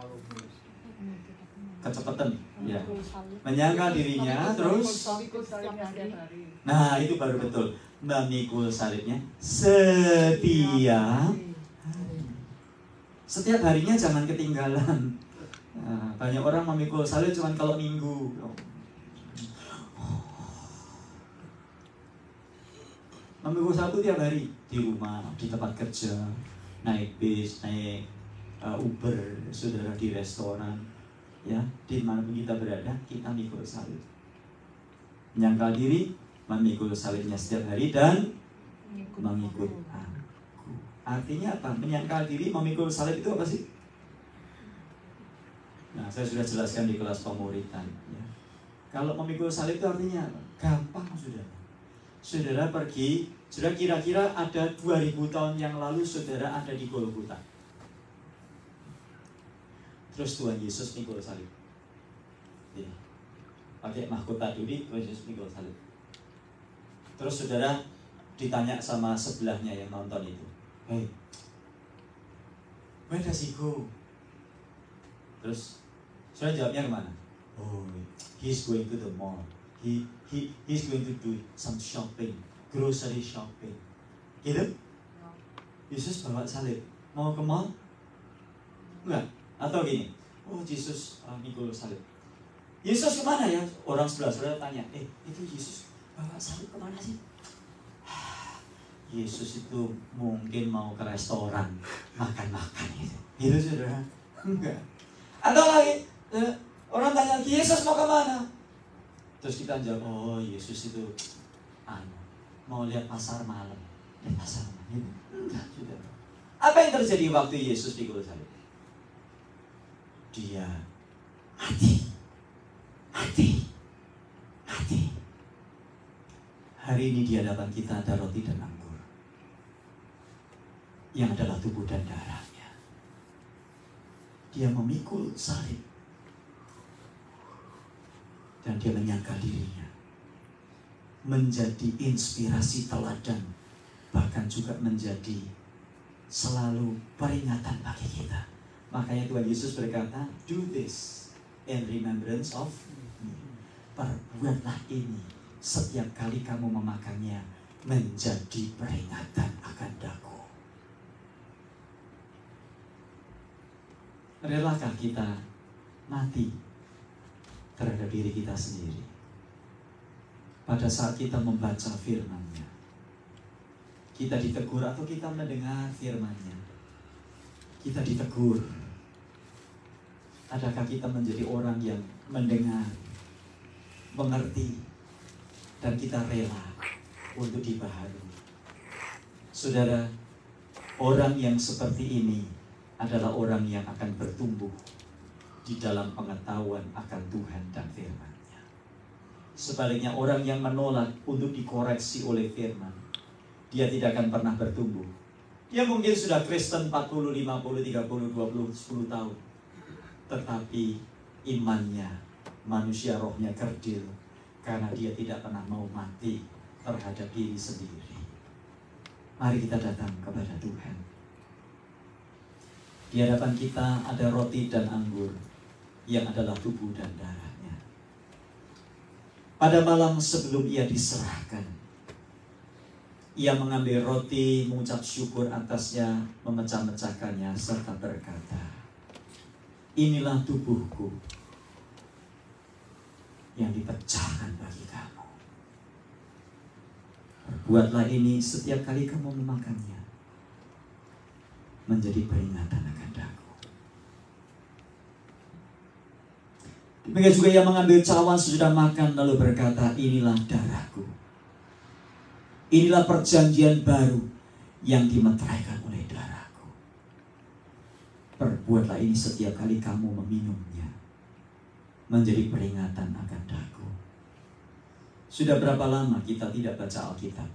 kecepatan, ya. Menyangkal dirinya, terus. Nah, itu baru betul. Memikul salibnya setiap harinya, jangan ketinggalan. Nah, banyak orang memikul salib cuma kalau minggu. Memikul salib tiap hari di rumah, di tempat kerja, naik bis, naik Uber, saudara di restoran, ya, di mana kita berada, kita mikul salib. Menyangkal diri, memikul salibnya setiap hari dan mengikut aku. Artinya apa? Menyangkal diri, memikul salib itu apa sih? Nah, saya sudah jelaskan di kelas pemuritan, ya. Kalau memikul salib itu artinya apa? Gampang, saudara. Saudara pergi, saudara kira-kira ada 2000 tahun yang lalu saudara ada di Golgota. Terus Tuhan Yesus mikul salib. Ya. Pakai mahkota duri, Tuhan Yesus mikul salib. Terus saudara ditanya sama sebelahnya yang nonton itu, hey, where does he go? Terus saudara jawabnya kemana? Oh, he's going to the mall. He's going to do some shopping, grocery shopping. Gitu? Yesus bawa salib. Mau ke mall? Enggak. Atau gini, oh Yesus mikul salib. Yesus kemana ya? Orang sebelah saudara tanya, itu Yesus bawa salib kemana sih? Yesus itu mungkin mau ke restoran makan-makan gitu. Gitu saudara? Enggak. Atau lagi, orang tanya, Yesus mau kemana? Terus kita jawab, oh Yesus itu mau lihat pasar malam. Lihat pasar malam. Enggak, saudara. Apa yang terjadi waktu Yesus pikul salib? Dia mati. Hari ini di hadapan kita ada roti dan anggur yang adalah tubuh dan darahnya. Dia memikul salib dan dia menyangkal dirinya menjadi inspirasi teladan, bahkan juga menjadi selalu peringatan bagi kita. Makanya Tuhan Yesus berkata, do this in remembrance of me. Perbuatlah ini setiap kali kamu memakannya, menjadi peringatan akan daku. Relakah kita mati terhadap diri kita sendiri pada saat kita membaca firman-Nya? Kita ditegur atau kita mendengar firman-Nya, kita ditegur? Adakah kita menjadi orang yang mendengar, mengerti, dan kita rela untuk dibaharui? Saudara, orang yang seperti ini adalah orang yang akan bertumbuh di dalam pengetahuan akan Tuhan dan firman-Nya. Sebaliknya, orang yang menolak untuk dikoreksi oleh firman, dia tidak akan pernah bertumbuh. Dia mungkin sudah Kristen 40, 50, 30, 20, 10 tahun. Tetapi imannya, manusia rohnya kerdil, karena dia tidak pernah mau mati terhadap diri sendiri. Mari kita datang kepada Tuhan. Di hadapan kita ada roti dan anggur yang adalah tubuh dan darahnya. Pada malam sebelum ia diserahkan, ia mengambil roti, mengucap syukur atasnya, memecah-mecahkannya, serta berkata, "Inilah tubuhku yang dipecahkan bagi kamu. Perbuatlah ini setiap kali kamu memakannya, menjadi peringatan akan Aku." Demikian juga ia mengambil cawan sesudah makan, lalu berkata, "Inilah darahku. Inilah perjanjian baru yang dimeteraikan oleh darahku. Perbuatlah ini setiap kali kamu meminumnya, menjadi peringatan akan Aku." Sudah berapa lama kita tidak baca Alkitab?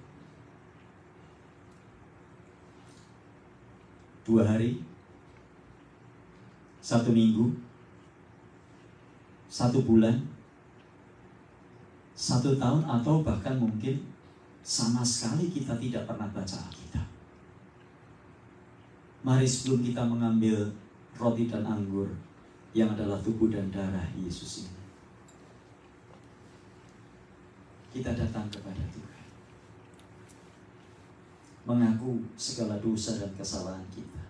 2 hari? 1 minggu? 1 bulan? 1 tahun? Atau bahkan mungkin sama sekali kita tidak pernah baca Alkitab. Mari sebelum kita mengambil roti dan anggur yang adalah tubuh dan darah Yesus ini, kita datang kepada Tuhan, mengaku segala dosa dan kesalahan kita.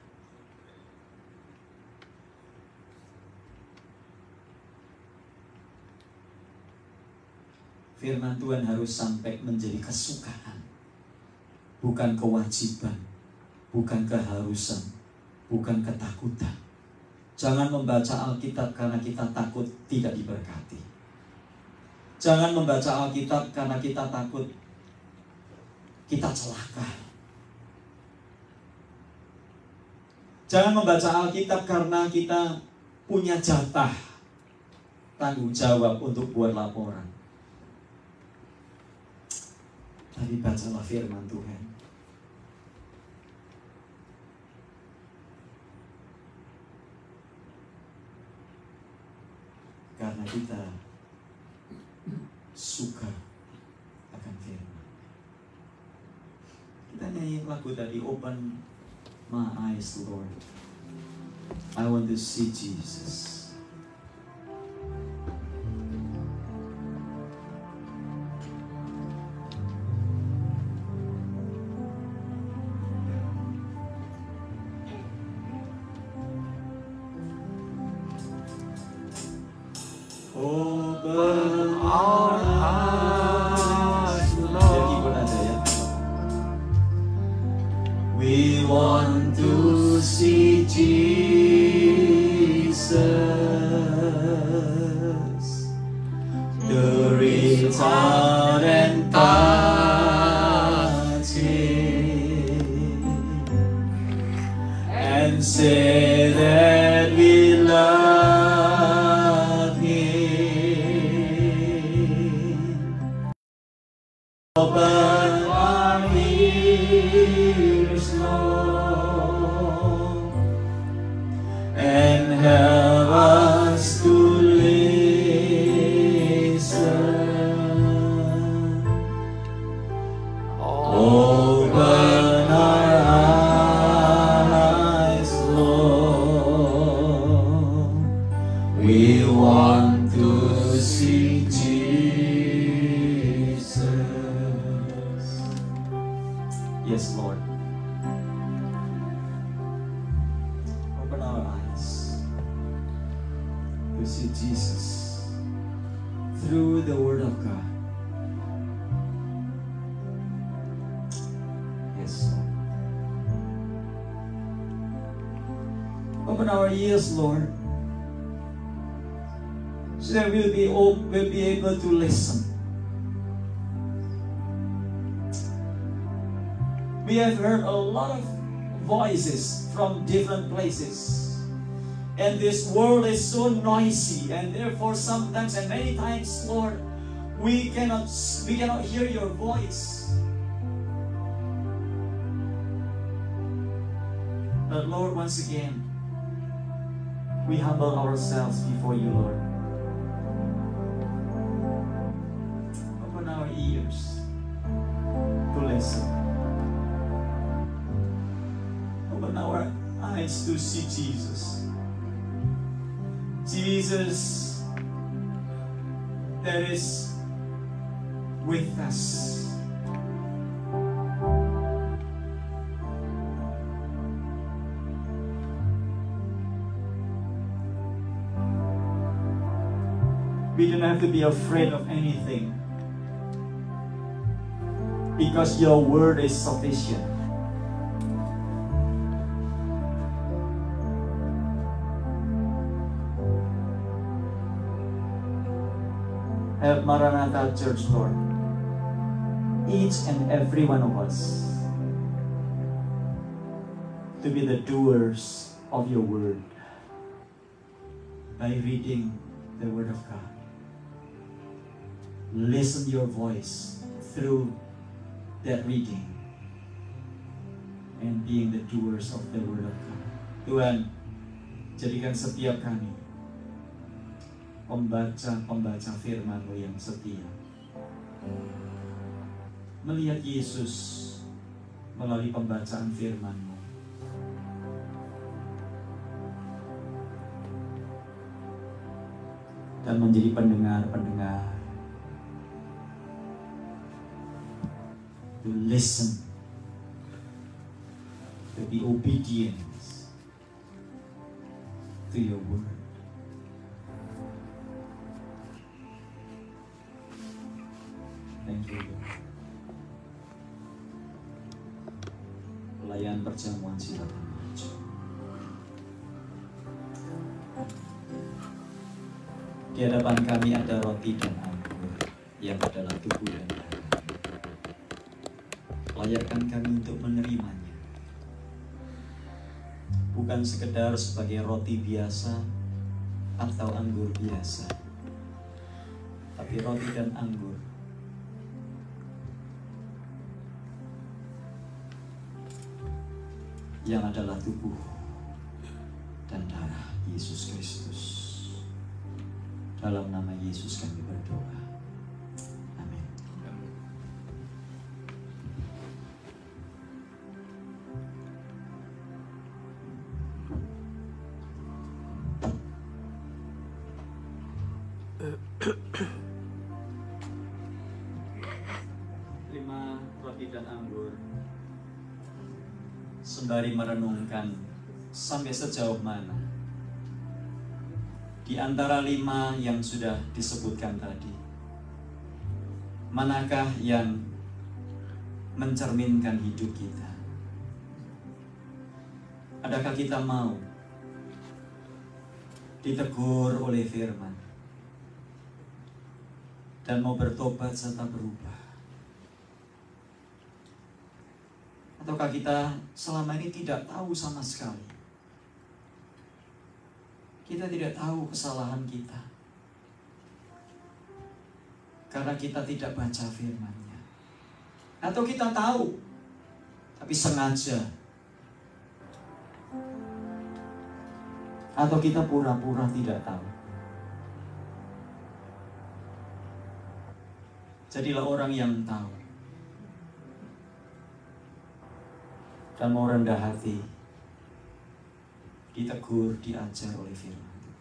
Firman Tuhan harus sampai menjadi kesukaan, bukan kewajiban, bukan keharusan, bukan ketakutan. Jangan membaca Alkitab karena kita takut tidak diberkati. Jangan membaca Alkitab karena kita takut kita celaka. Jangan membaca Alkitab karena kita punya jatah tanggung jawab untuk buat laporan. Tapi bacalah firman Tuhan. Karena kita suka akan firman. Kita nyanyi lagu tadi, "Open my eyes, Lord. I want to see Jesus." Open our eyes, Lord. We want to see Jesus, to reach out and touch Him, and say that we love Him. Open our ears, Lord, and help us to listen. Open our eyes, Lord. We want to see Jesus. Yes, Lord. Open our eyes to see Jesus through the Word of God. Yes, Lord. Open our ears, Lord, so that we'll be able to listen. We have heard a lot of voices from different places, and this world is so noisy, and therefore sometimes and many times, Lord, we cannot hear your voice. But Lord, once again, we humble ourselves before you, Lord. Open our ears to listen. Open our eyes to see Jesus. Jesus that is with us. We don't have to be afraid of anything, because your word is sufficient. Help Maranatha Church, Lord, each and every one of us, to be the doers of your word by reading the word of God. Listen your voice through that reading and being the doers of the word of God. Tuhan, jadikan setiap kami pembaca firman-Mu yang setia, melihat Yesus melalui pembacaan firman-Mu, dan menjadi pendengar-pendengar, to listen, to be obedient to your word. Thank you, Lord. Pelayan perjamuan silakan maju. Di hadapan kami ada roti dan anggur yang adalah tubuh dan darah. Layakkan kami untuk menerimanya, bukan sekedar sebagai roti biasa atau anggur biasa, tapi roti dan anggur yang adalah tubuh dan darah Yesus Kristus. Dalam nama Yesus kami berdoa. Amin. Terima roti dan anggur sembari merenungkan sampai sejauh mana di antara 5 yang sudah disebutkan tadi, manakah yang mencerminkan hidup kita? Adakah kita mau ditegur oleh firman dan mau bertobat serta berubah? Ataukah kita selama ini tidak tahu sama sekali? Kita tidak tahu kesalahan kita karena kita tidak baca firman-Nya. Atau kita tahu tapi sengaja, atau kita pura-pura tidak tahu. Jadilah orang yang tahu dan mau rendah hati, ditegur, diajar oleh firman Tuhan.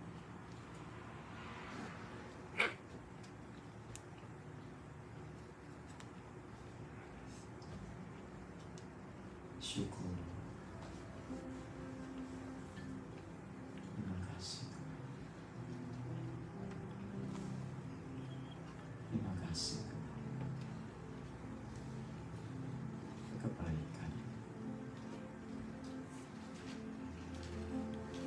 Syukur. Terima kasih. Terima kasih. Kebaikan.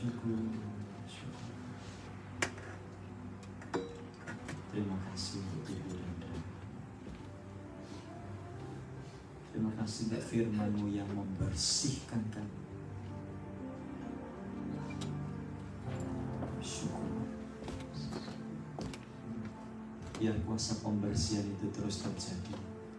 syukur. Terima kasih untuk Ibu Rendra. Terima kasih untuk firman-Mu yang membersihkan kami. Syukur. Biar kuasa pembersihan itu terus terjadi.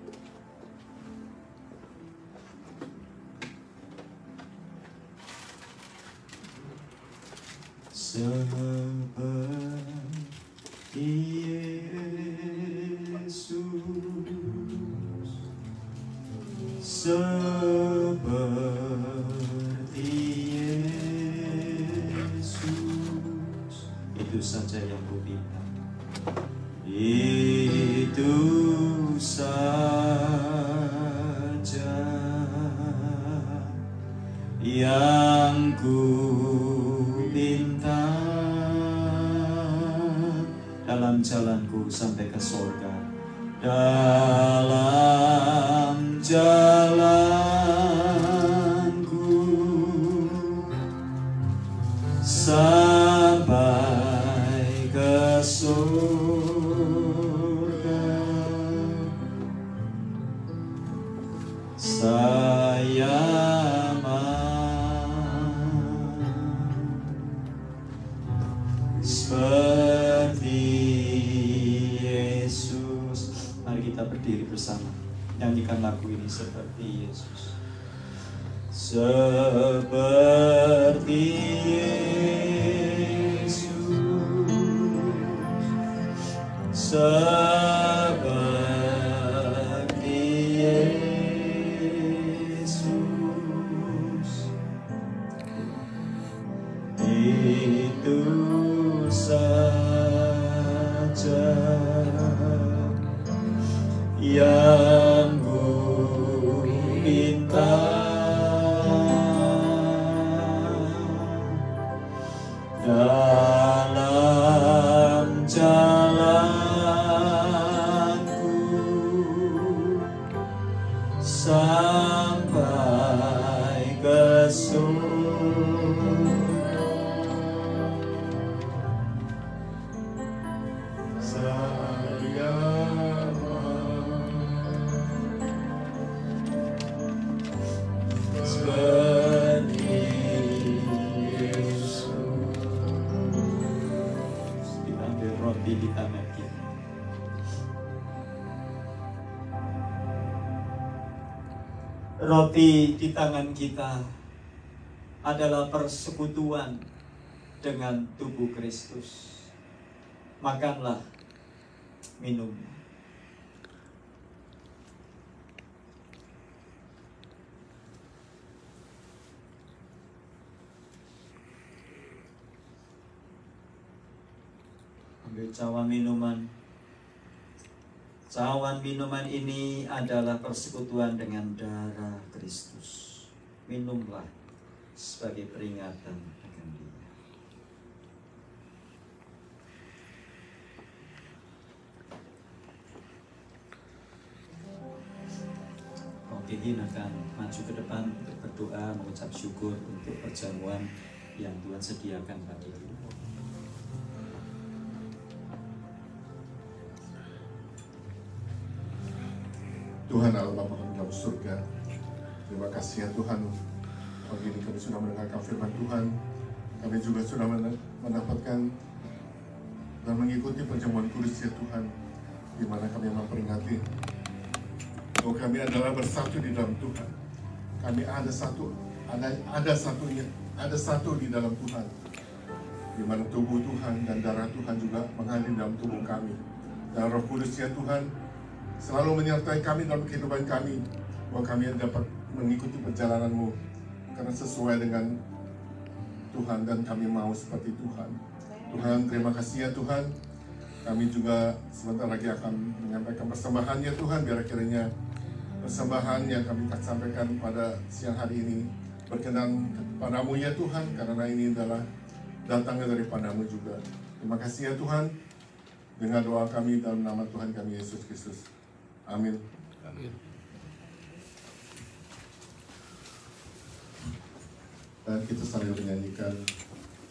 Seperti Yesus, seperti Yesus, itu saja yang ku minta. Itu saja yang ku minta dalam jalanku sampai ke surga, dalam jalanku sampai ke surga. Saya seperti Yesus. Mari kita berdiri bersama, nyanyikan lagu ini, seperti Yesus. Seperti Yesus, seperti Yesus, itu saja yang ku minta dalam jalanku sampai ke surga. Di tangan kita. Roti di tangan kita adalah persekutuan dengan tubuh Kristus. Makanlah, minumlah. Ambil cawan minuman. Cawan minuman ini adalah persekutuan dengan darah Kristus. Minumlah sebagai peringatan akan Dia. Kaum pimpin akan maju ke depan untuk berdoa, mengucap syukur untuk perjamuan yang Tuhan sediakan bagi kita. Tuhan Allah Bapa kami dalam surga, terima kasih ya Tuhan. Pagi ini kami sudah mendengarkan firman Tuhan. Kami juga sudah mendapatkan dan mengikuti perjamuan kudus ya Tuhan, di mana kami memperingati bahwa kami adalah bersatu di dalam Tuhan. Kami ada satu di dalam Tuhan, di mana tubuh Tuhan dan darah Tuhan juga mengalir dalam tubuh kami. Dan Roh Kudus ya Tuhan selalu menyertai kami dalam kehidupan kami, bahwa kami dapat mengikuti perjalanan-Mu karena sesuai dengan Tuhan, dan kami mau seperti Tuhan. Tuhan, terima kasih ya Tuhan. Kami juga sebentar lagi akan menyampaikan persembahan ya Tuhan. Biar akhirnya persembahan yang kami akan sampaikan pada siang hari ini berkenan kepadamu ya Tuhan, karena ini adalah datangnya daripadamu juga. Terima kasih ya Tuhan. Dengan doa kami dalam nama Tuhan kami Yesus Kristus. Amin. Amin. Dan kita sambil menyanyikan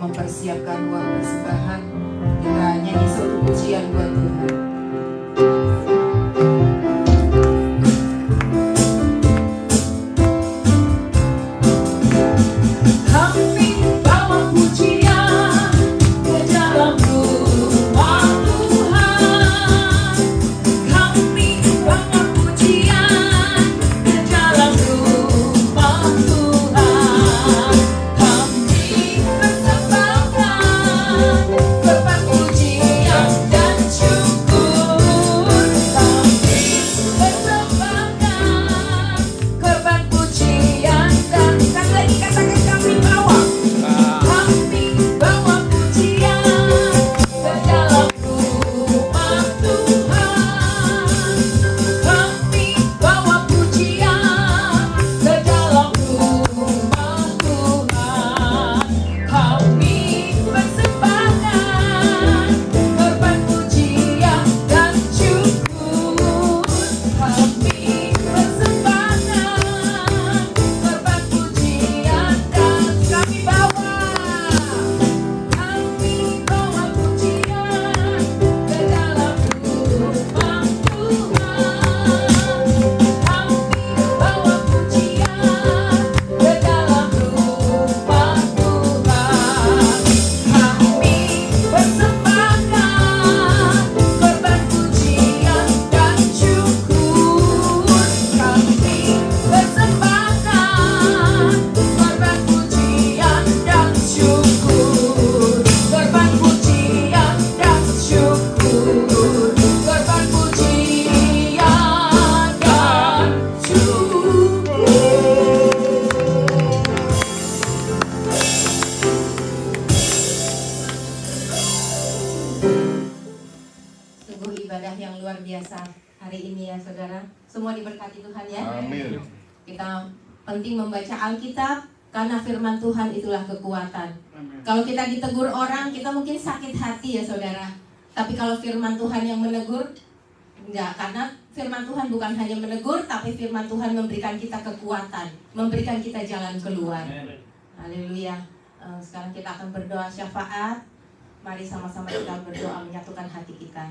mempersiapkan uang persembahan. Kita nyanyi suatu pujian buat Tuhan. Penting membaca Alkitab karena firman Tuhan itulah kekuatan. Kalau kita ditegur orang, kita mungkin sakit hati ya saudara. Tapi kalau firman Tuhan yang menegur, enggak, karena firman Tuhan bukan hanya menegur, tapi firman Tuhan memberikan kita kekuatan, memberikan kita jalan keluar. Haleluya. Sekarang kita akan berdoa syafaat. Mari sama-sama kita berdoa menyatukan hati kita.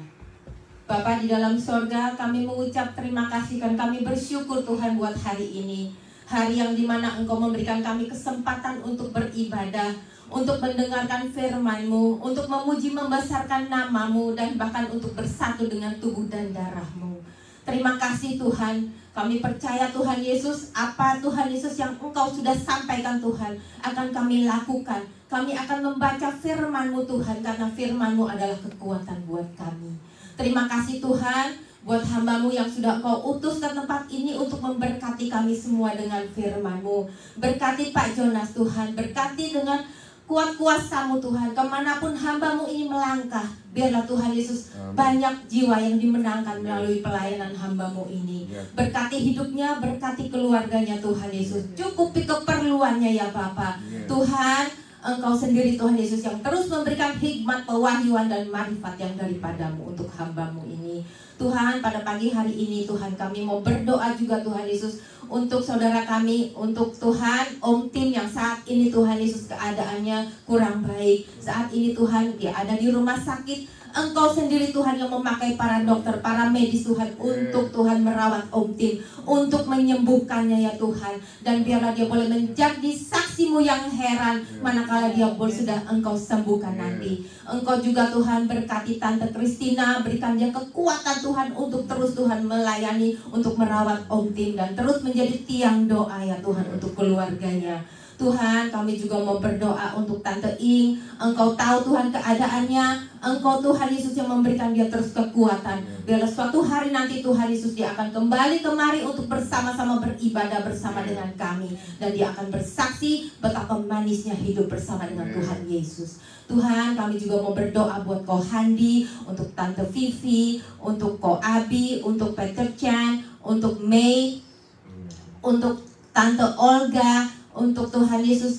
Bapa di dalam sorga, kami mengucap terima kasih dan kami bersyukur Tuhan buat hari ini. Hari yang dimana Engkau memberikan kami kesempatan untuk beribadah, untuk mendengarkan firman-Mu, untuk memuji membesarkan nama-Mu, dan bahkan untuk bersatu dengan tubuh dan darah-Mu. Terima kasih Tuhan. Kami percaya Tuhan Yesus, apa Tuhan Yesus yang Engkau sudah sampaikan Tuhan, akan kami lakukan. Kami akan membaca firman-Mu Tuhan, karena firman-Mu adalah kekuatan buat kami. Terima kasih Tuhan buat hamba-Mu yang sudah Engkau utus ke tempat ini untuk memberkati kami semua dengan firman-Mu. Berkati Pak Jonas Tuhan, berkati dengan kuat kuasa-Mu Tuhan, kemanapun hamba-Mu ini melangkah. Biarlah Tuhan Yesus banyak jiwa yang dimenangkan melalui pelayanan hamba-Mu ini. Berkati hidupnya, berkati keluarganya Tuhan Yesus. Cukupi keperluannya ya Bapa. Tuhan, Engkau sendiri Tuhan Yesus yang terus memberikan hikmat, pewahyuan dan marifat yang daripada-Mu untuk hamba-Mu ini. Tuhan, pada pagi hari ini Tuhan kami mau berdoa juga Tuhan Yesus untuk saudara kami, untuk Tuhan Om Tim yang saat ini Tuhan Yesus keadaannya kurang baik. Saat ini Tuhan dia ada di rumah sakit. Engkau sendiri Tuhan yang memakai para dokter, para medis Tuhan untuk Tuhan merawat Om Tim, untuk menyembuhkannya ya Tuhan. Dan biarlah dia boleh menjadi saksi-Mu yang heran manakala dia sudah Engkau sembuhkan nanti. Engkau juga Tuhan berkati Tante Christina, berikan dia kekuatan Tuhan untuk terus Tuhan melayani, untuk merawat Om Tim dan terus menjadi tiang doa ya Tuhan untuk keluarganya. Tuhan, kami juga mau berdoa untuk Tante Ing. Engkau tahu Tuhan keadaannya. Engkau Tuhan Yesus yang memberikan dia terus kekuatan. Biarlah suatu hari nanti Tuhan Yesus dia akan kembali kemari untuk bersama-sama beribadah bersama dengan kami. Dan dia akan bersaksi betapa manisnya hidup bersama dengan Tuhan Yesus. Tuhan, kami juga mau berdoa buat Ko Handi, untuk Tante Vivi, untuk Ko Abi, untuk Peter Chan, untuk Mei, untuk Tante Olga, untuk Tuhan Yesus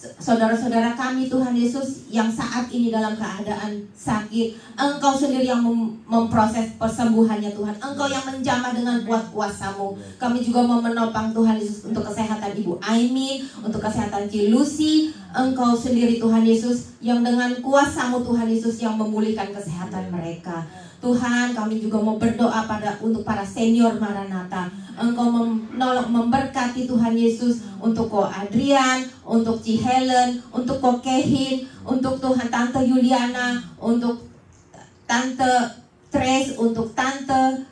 saudara-saudara kami Tuhan Yesus yang saat ini dalam keadaan sakit. Engkau sendiri yang memproses persembuhannya Tuhan. Engkau yang menjamah dengan kuat kuasa-Mu. Kami juga mau menopang Tuhan Yesus untuk kesehatan Ibu Aimin, untuk kesehatan Cilusi. Engkau sendiri Tuhan Yesus yang dengan kuasa-Mu Tuhan Yesus yang memulihkan kesehatan mereka. Tuhan, kami juga mau berdoa untuk para senior Maranatha. Engkau menolong, memberkati Tuhan Yesus untuk Ko Adrian, untuk Ci Helen, untuk Ko Kehin, untuk Tuhan Tante Yuliana, untuk Tante Trace, untuk Tante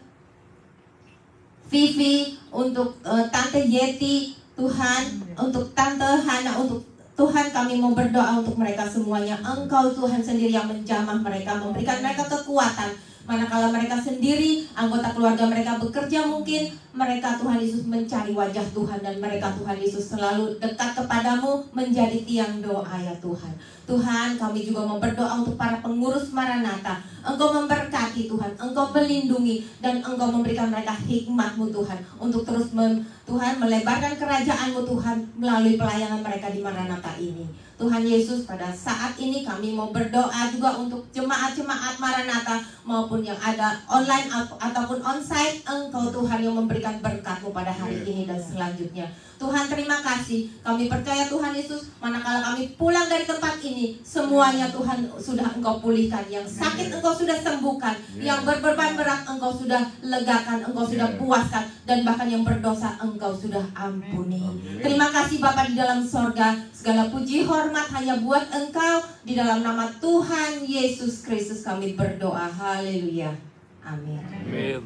Vivi, untuk Tante Yeti, Tuhan, untuk Tante Hana, untuk Tuhan, kami mau berdoa untuk mereka semuanya. Engkau Tuhan sendiri yang menjamah mereka, memberikan mereka kekuatan. Manakala mereka sendiri, anggota keluarga mereka bekerja, mungkin mereka Tuhan Yesus mencari wajah Tuhan, dan mereka Tuhan Yesus selalu dekat kepadamu, menjadi tiang doa ya Tuhan. Tuhan, kami juga mau berdoa untuk para pengurus Maranatha. Engkau memberkati Tuhan, Engkau melindungi, dan Engkau memberikan mereka hikmat-Mu Tuhan, untuk terus Tuhan melebarkan kerajaan-Mu Tuhan melalui pelayanan mereka di Maranatha ini. Tuhan Yesus, pada saat ini kami mau berdoa juga untuk jemaat-jemaat Maranatha maupun yang ada online ataupun onsite. Engkau Tuhan yang memberikan berkat-Mu pada hari ini dan selanjutnya. Tuhan, terima kasih. Kami percaya Tuhan Yesus, manakala kami pulang dari tempat ini, semuanya Tuhan sudah Engkau pulihkan. Yang sakit Engkau sudah sembuhkan, yang berbeban berat Engkau sudah legakan, Engkau sudah puaskan, dan bahkan yang berdosa Engkau sudah ampuni. Terima kasih Bapa di dalam sorga. Segala puji hormat hanya buat Engkau. Di dalam nama Tuhan Yesus Kristus kami berdoa. Haleluya. Amin. Amin.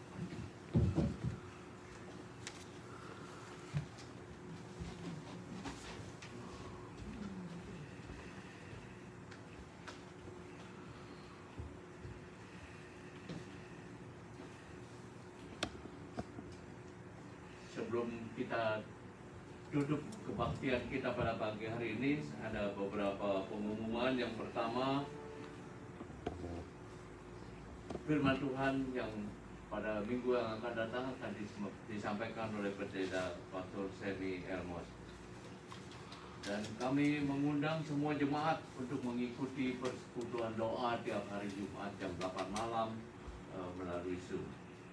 Sebelum kita duduk kebaktian kita pada pagi hari ini, ada beberapa pengumuman. Yang pertama, firman Tuhan yang pada minggu yang akan datang akan disampaikan oleh Pendeta Pastor Semi Elmos. Dan kami mengundang semua jemaat untuk mengikuti persekutuan doa tiap hari Jumat jam 8 malam melalui Zoom.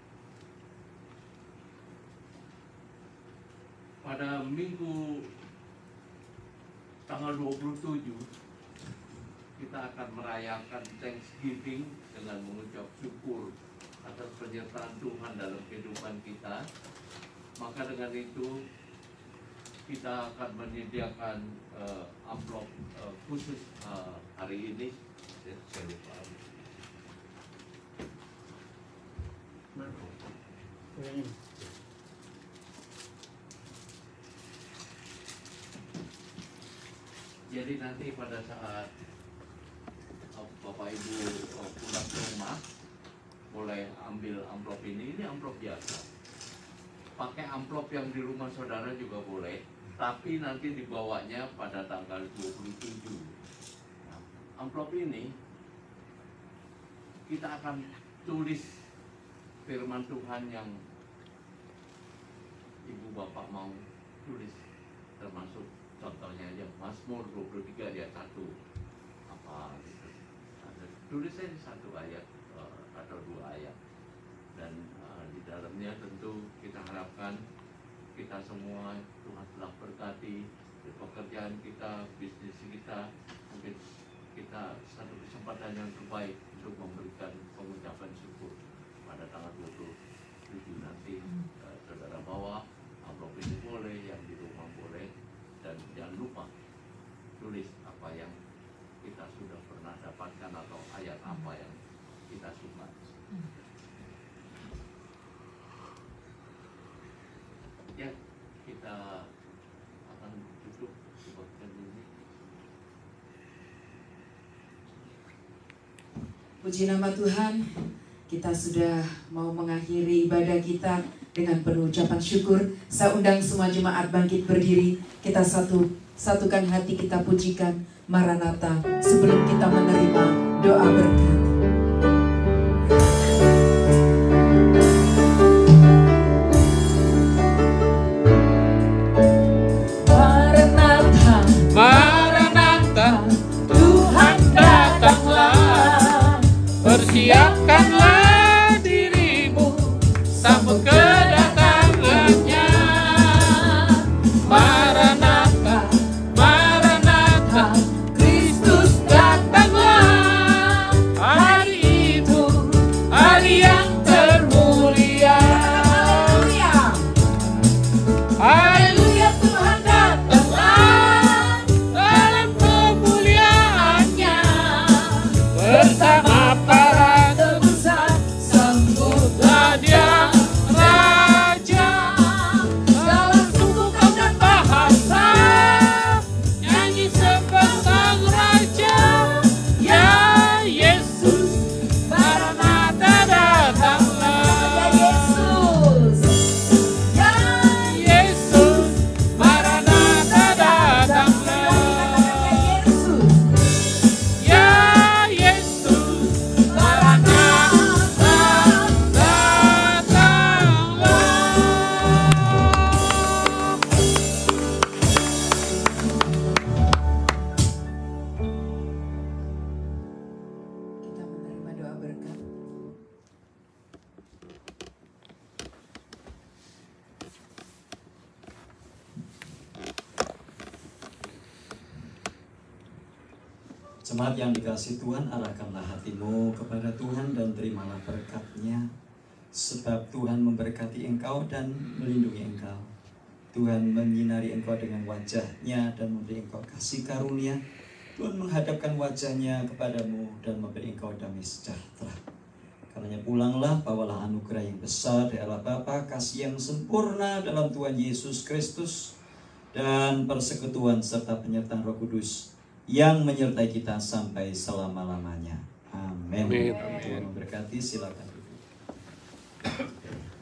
Pada minggu tanggal 27 kita akan merayakan Thanksgiving dengan mengucap syukur atas penyertaan Tuhan dalam kehidupan kita. Maka dengan itu kita akan menyediakan amplop khusus hari ini. Saya lupa. Jadi nanti pada saat Bapak Ibu pulang ke rumah, boleh ambil amplop ini amplop biasa. Pakai amplop yang di rumah saudara juga boleh, tapi nanti dibawanya pada tanggal 27. Nah, amplop ini kita akan tulis firman Tuhan yang Ibu Bapak mau tulis, termasuk contohnya aja Mazmur 23 ayat 1 apa gitu. Tulis saja 1 ayat atau 2 ayat. Dan di dalamnya tentu kita harapkan kita semua Tuhan telah berkati di pekerjaan kita, bisnis kita. Mungkin kita satu kesempatan yang terbaik untuk memberikan pengucapan syukur pada tanggal 27 nanti. Saudara bawa amplop ini boleh, yang di rumah boleh. Dan jangan lupa tulis apa yang kita sudah pernah dapatkan atau ayat apa yang kita suka. Ya, kita akan tutup kebaktian ini. Puji nama Tuhan, kita sudah mau mengakhiri ibadah kita dengan penuh ucapan syukur. Saya undang semua jemaat bangkit berdiri. Kita satukan hati, kita pujikan Maranatha sebelum kita menerima doa berkat. Maranatha, Jemaat yang dikasihi Tuhan, arahkanlah hatimu kepada Tuhan dan terimalah berkat-Nya. Sebab Tuhan memberkati engkau dan melindungi engkau. Tuhan menyinari engkau dengan wajah-Nya dan memberi engkau kasih karunia. Tuhan menghadapkan wajah-Nya kepadamu dan memberi engkau damai sejahtera. Karenanya pulanglah, bawalah anugerah yang besar dari Allah Bapa, kasih yang sempurna dalam Tuhan Yesus Kristus, dan persekutuan serta penyertaan Roh Kudus yang menyertai kita sampai selama-lamanya. Amin. Tuhan memberkati, silakan duduk.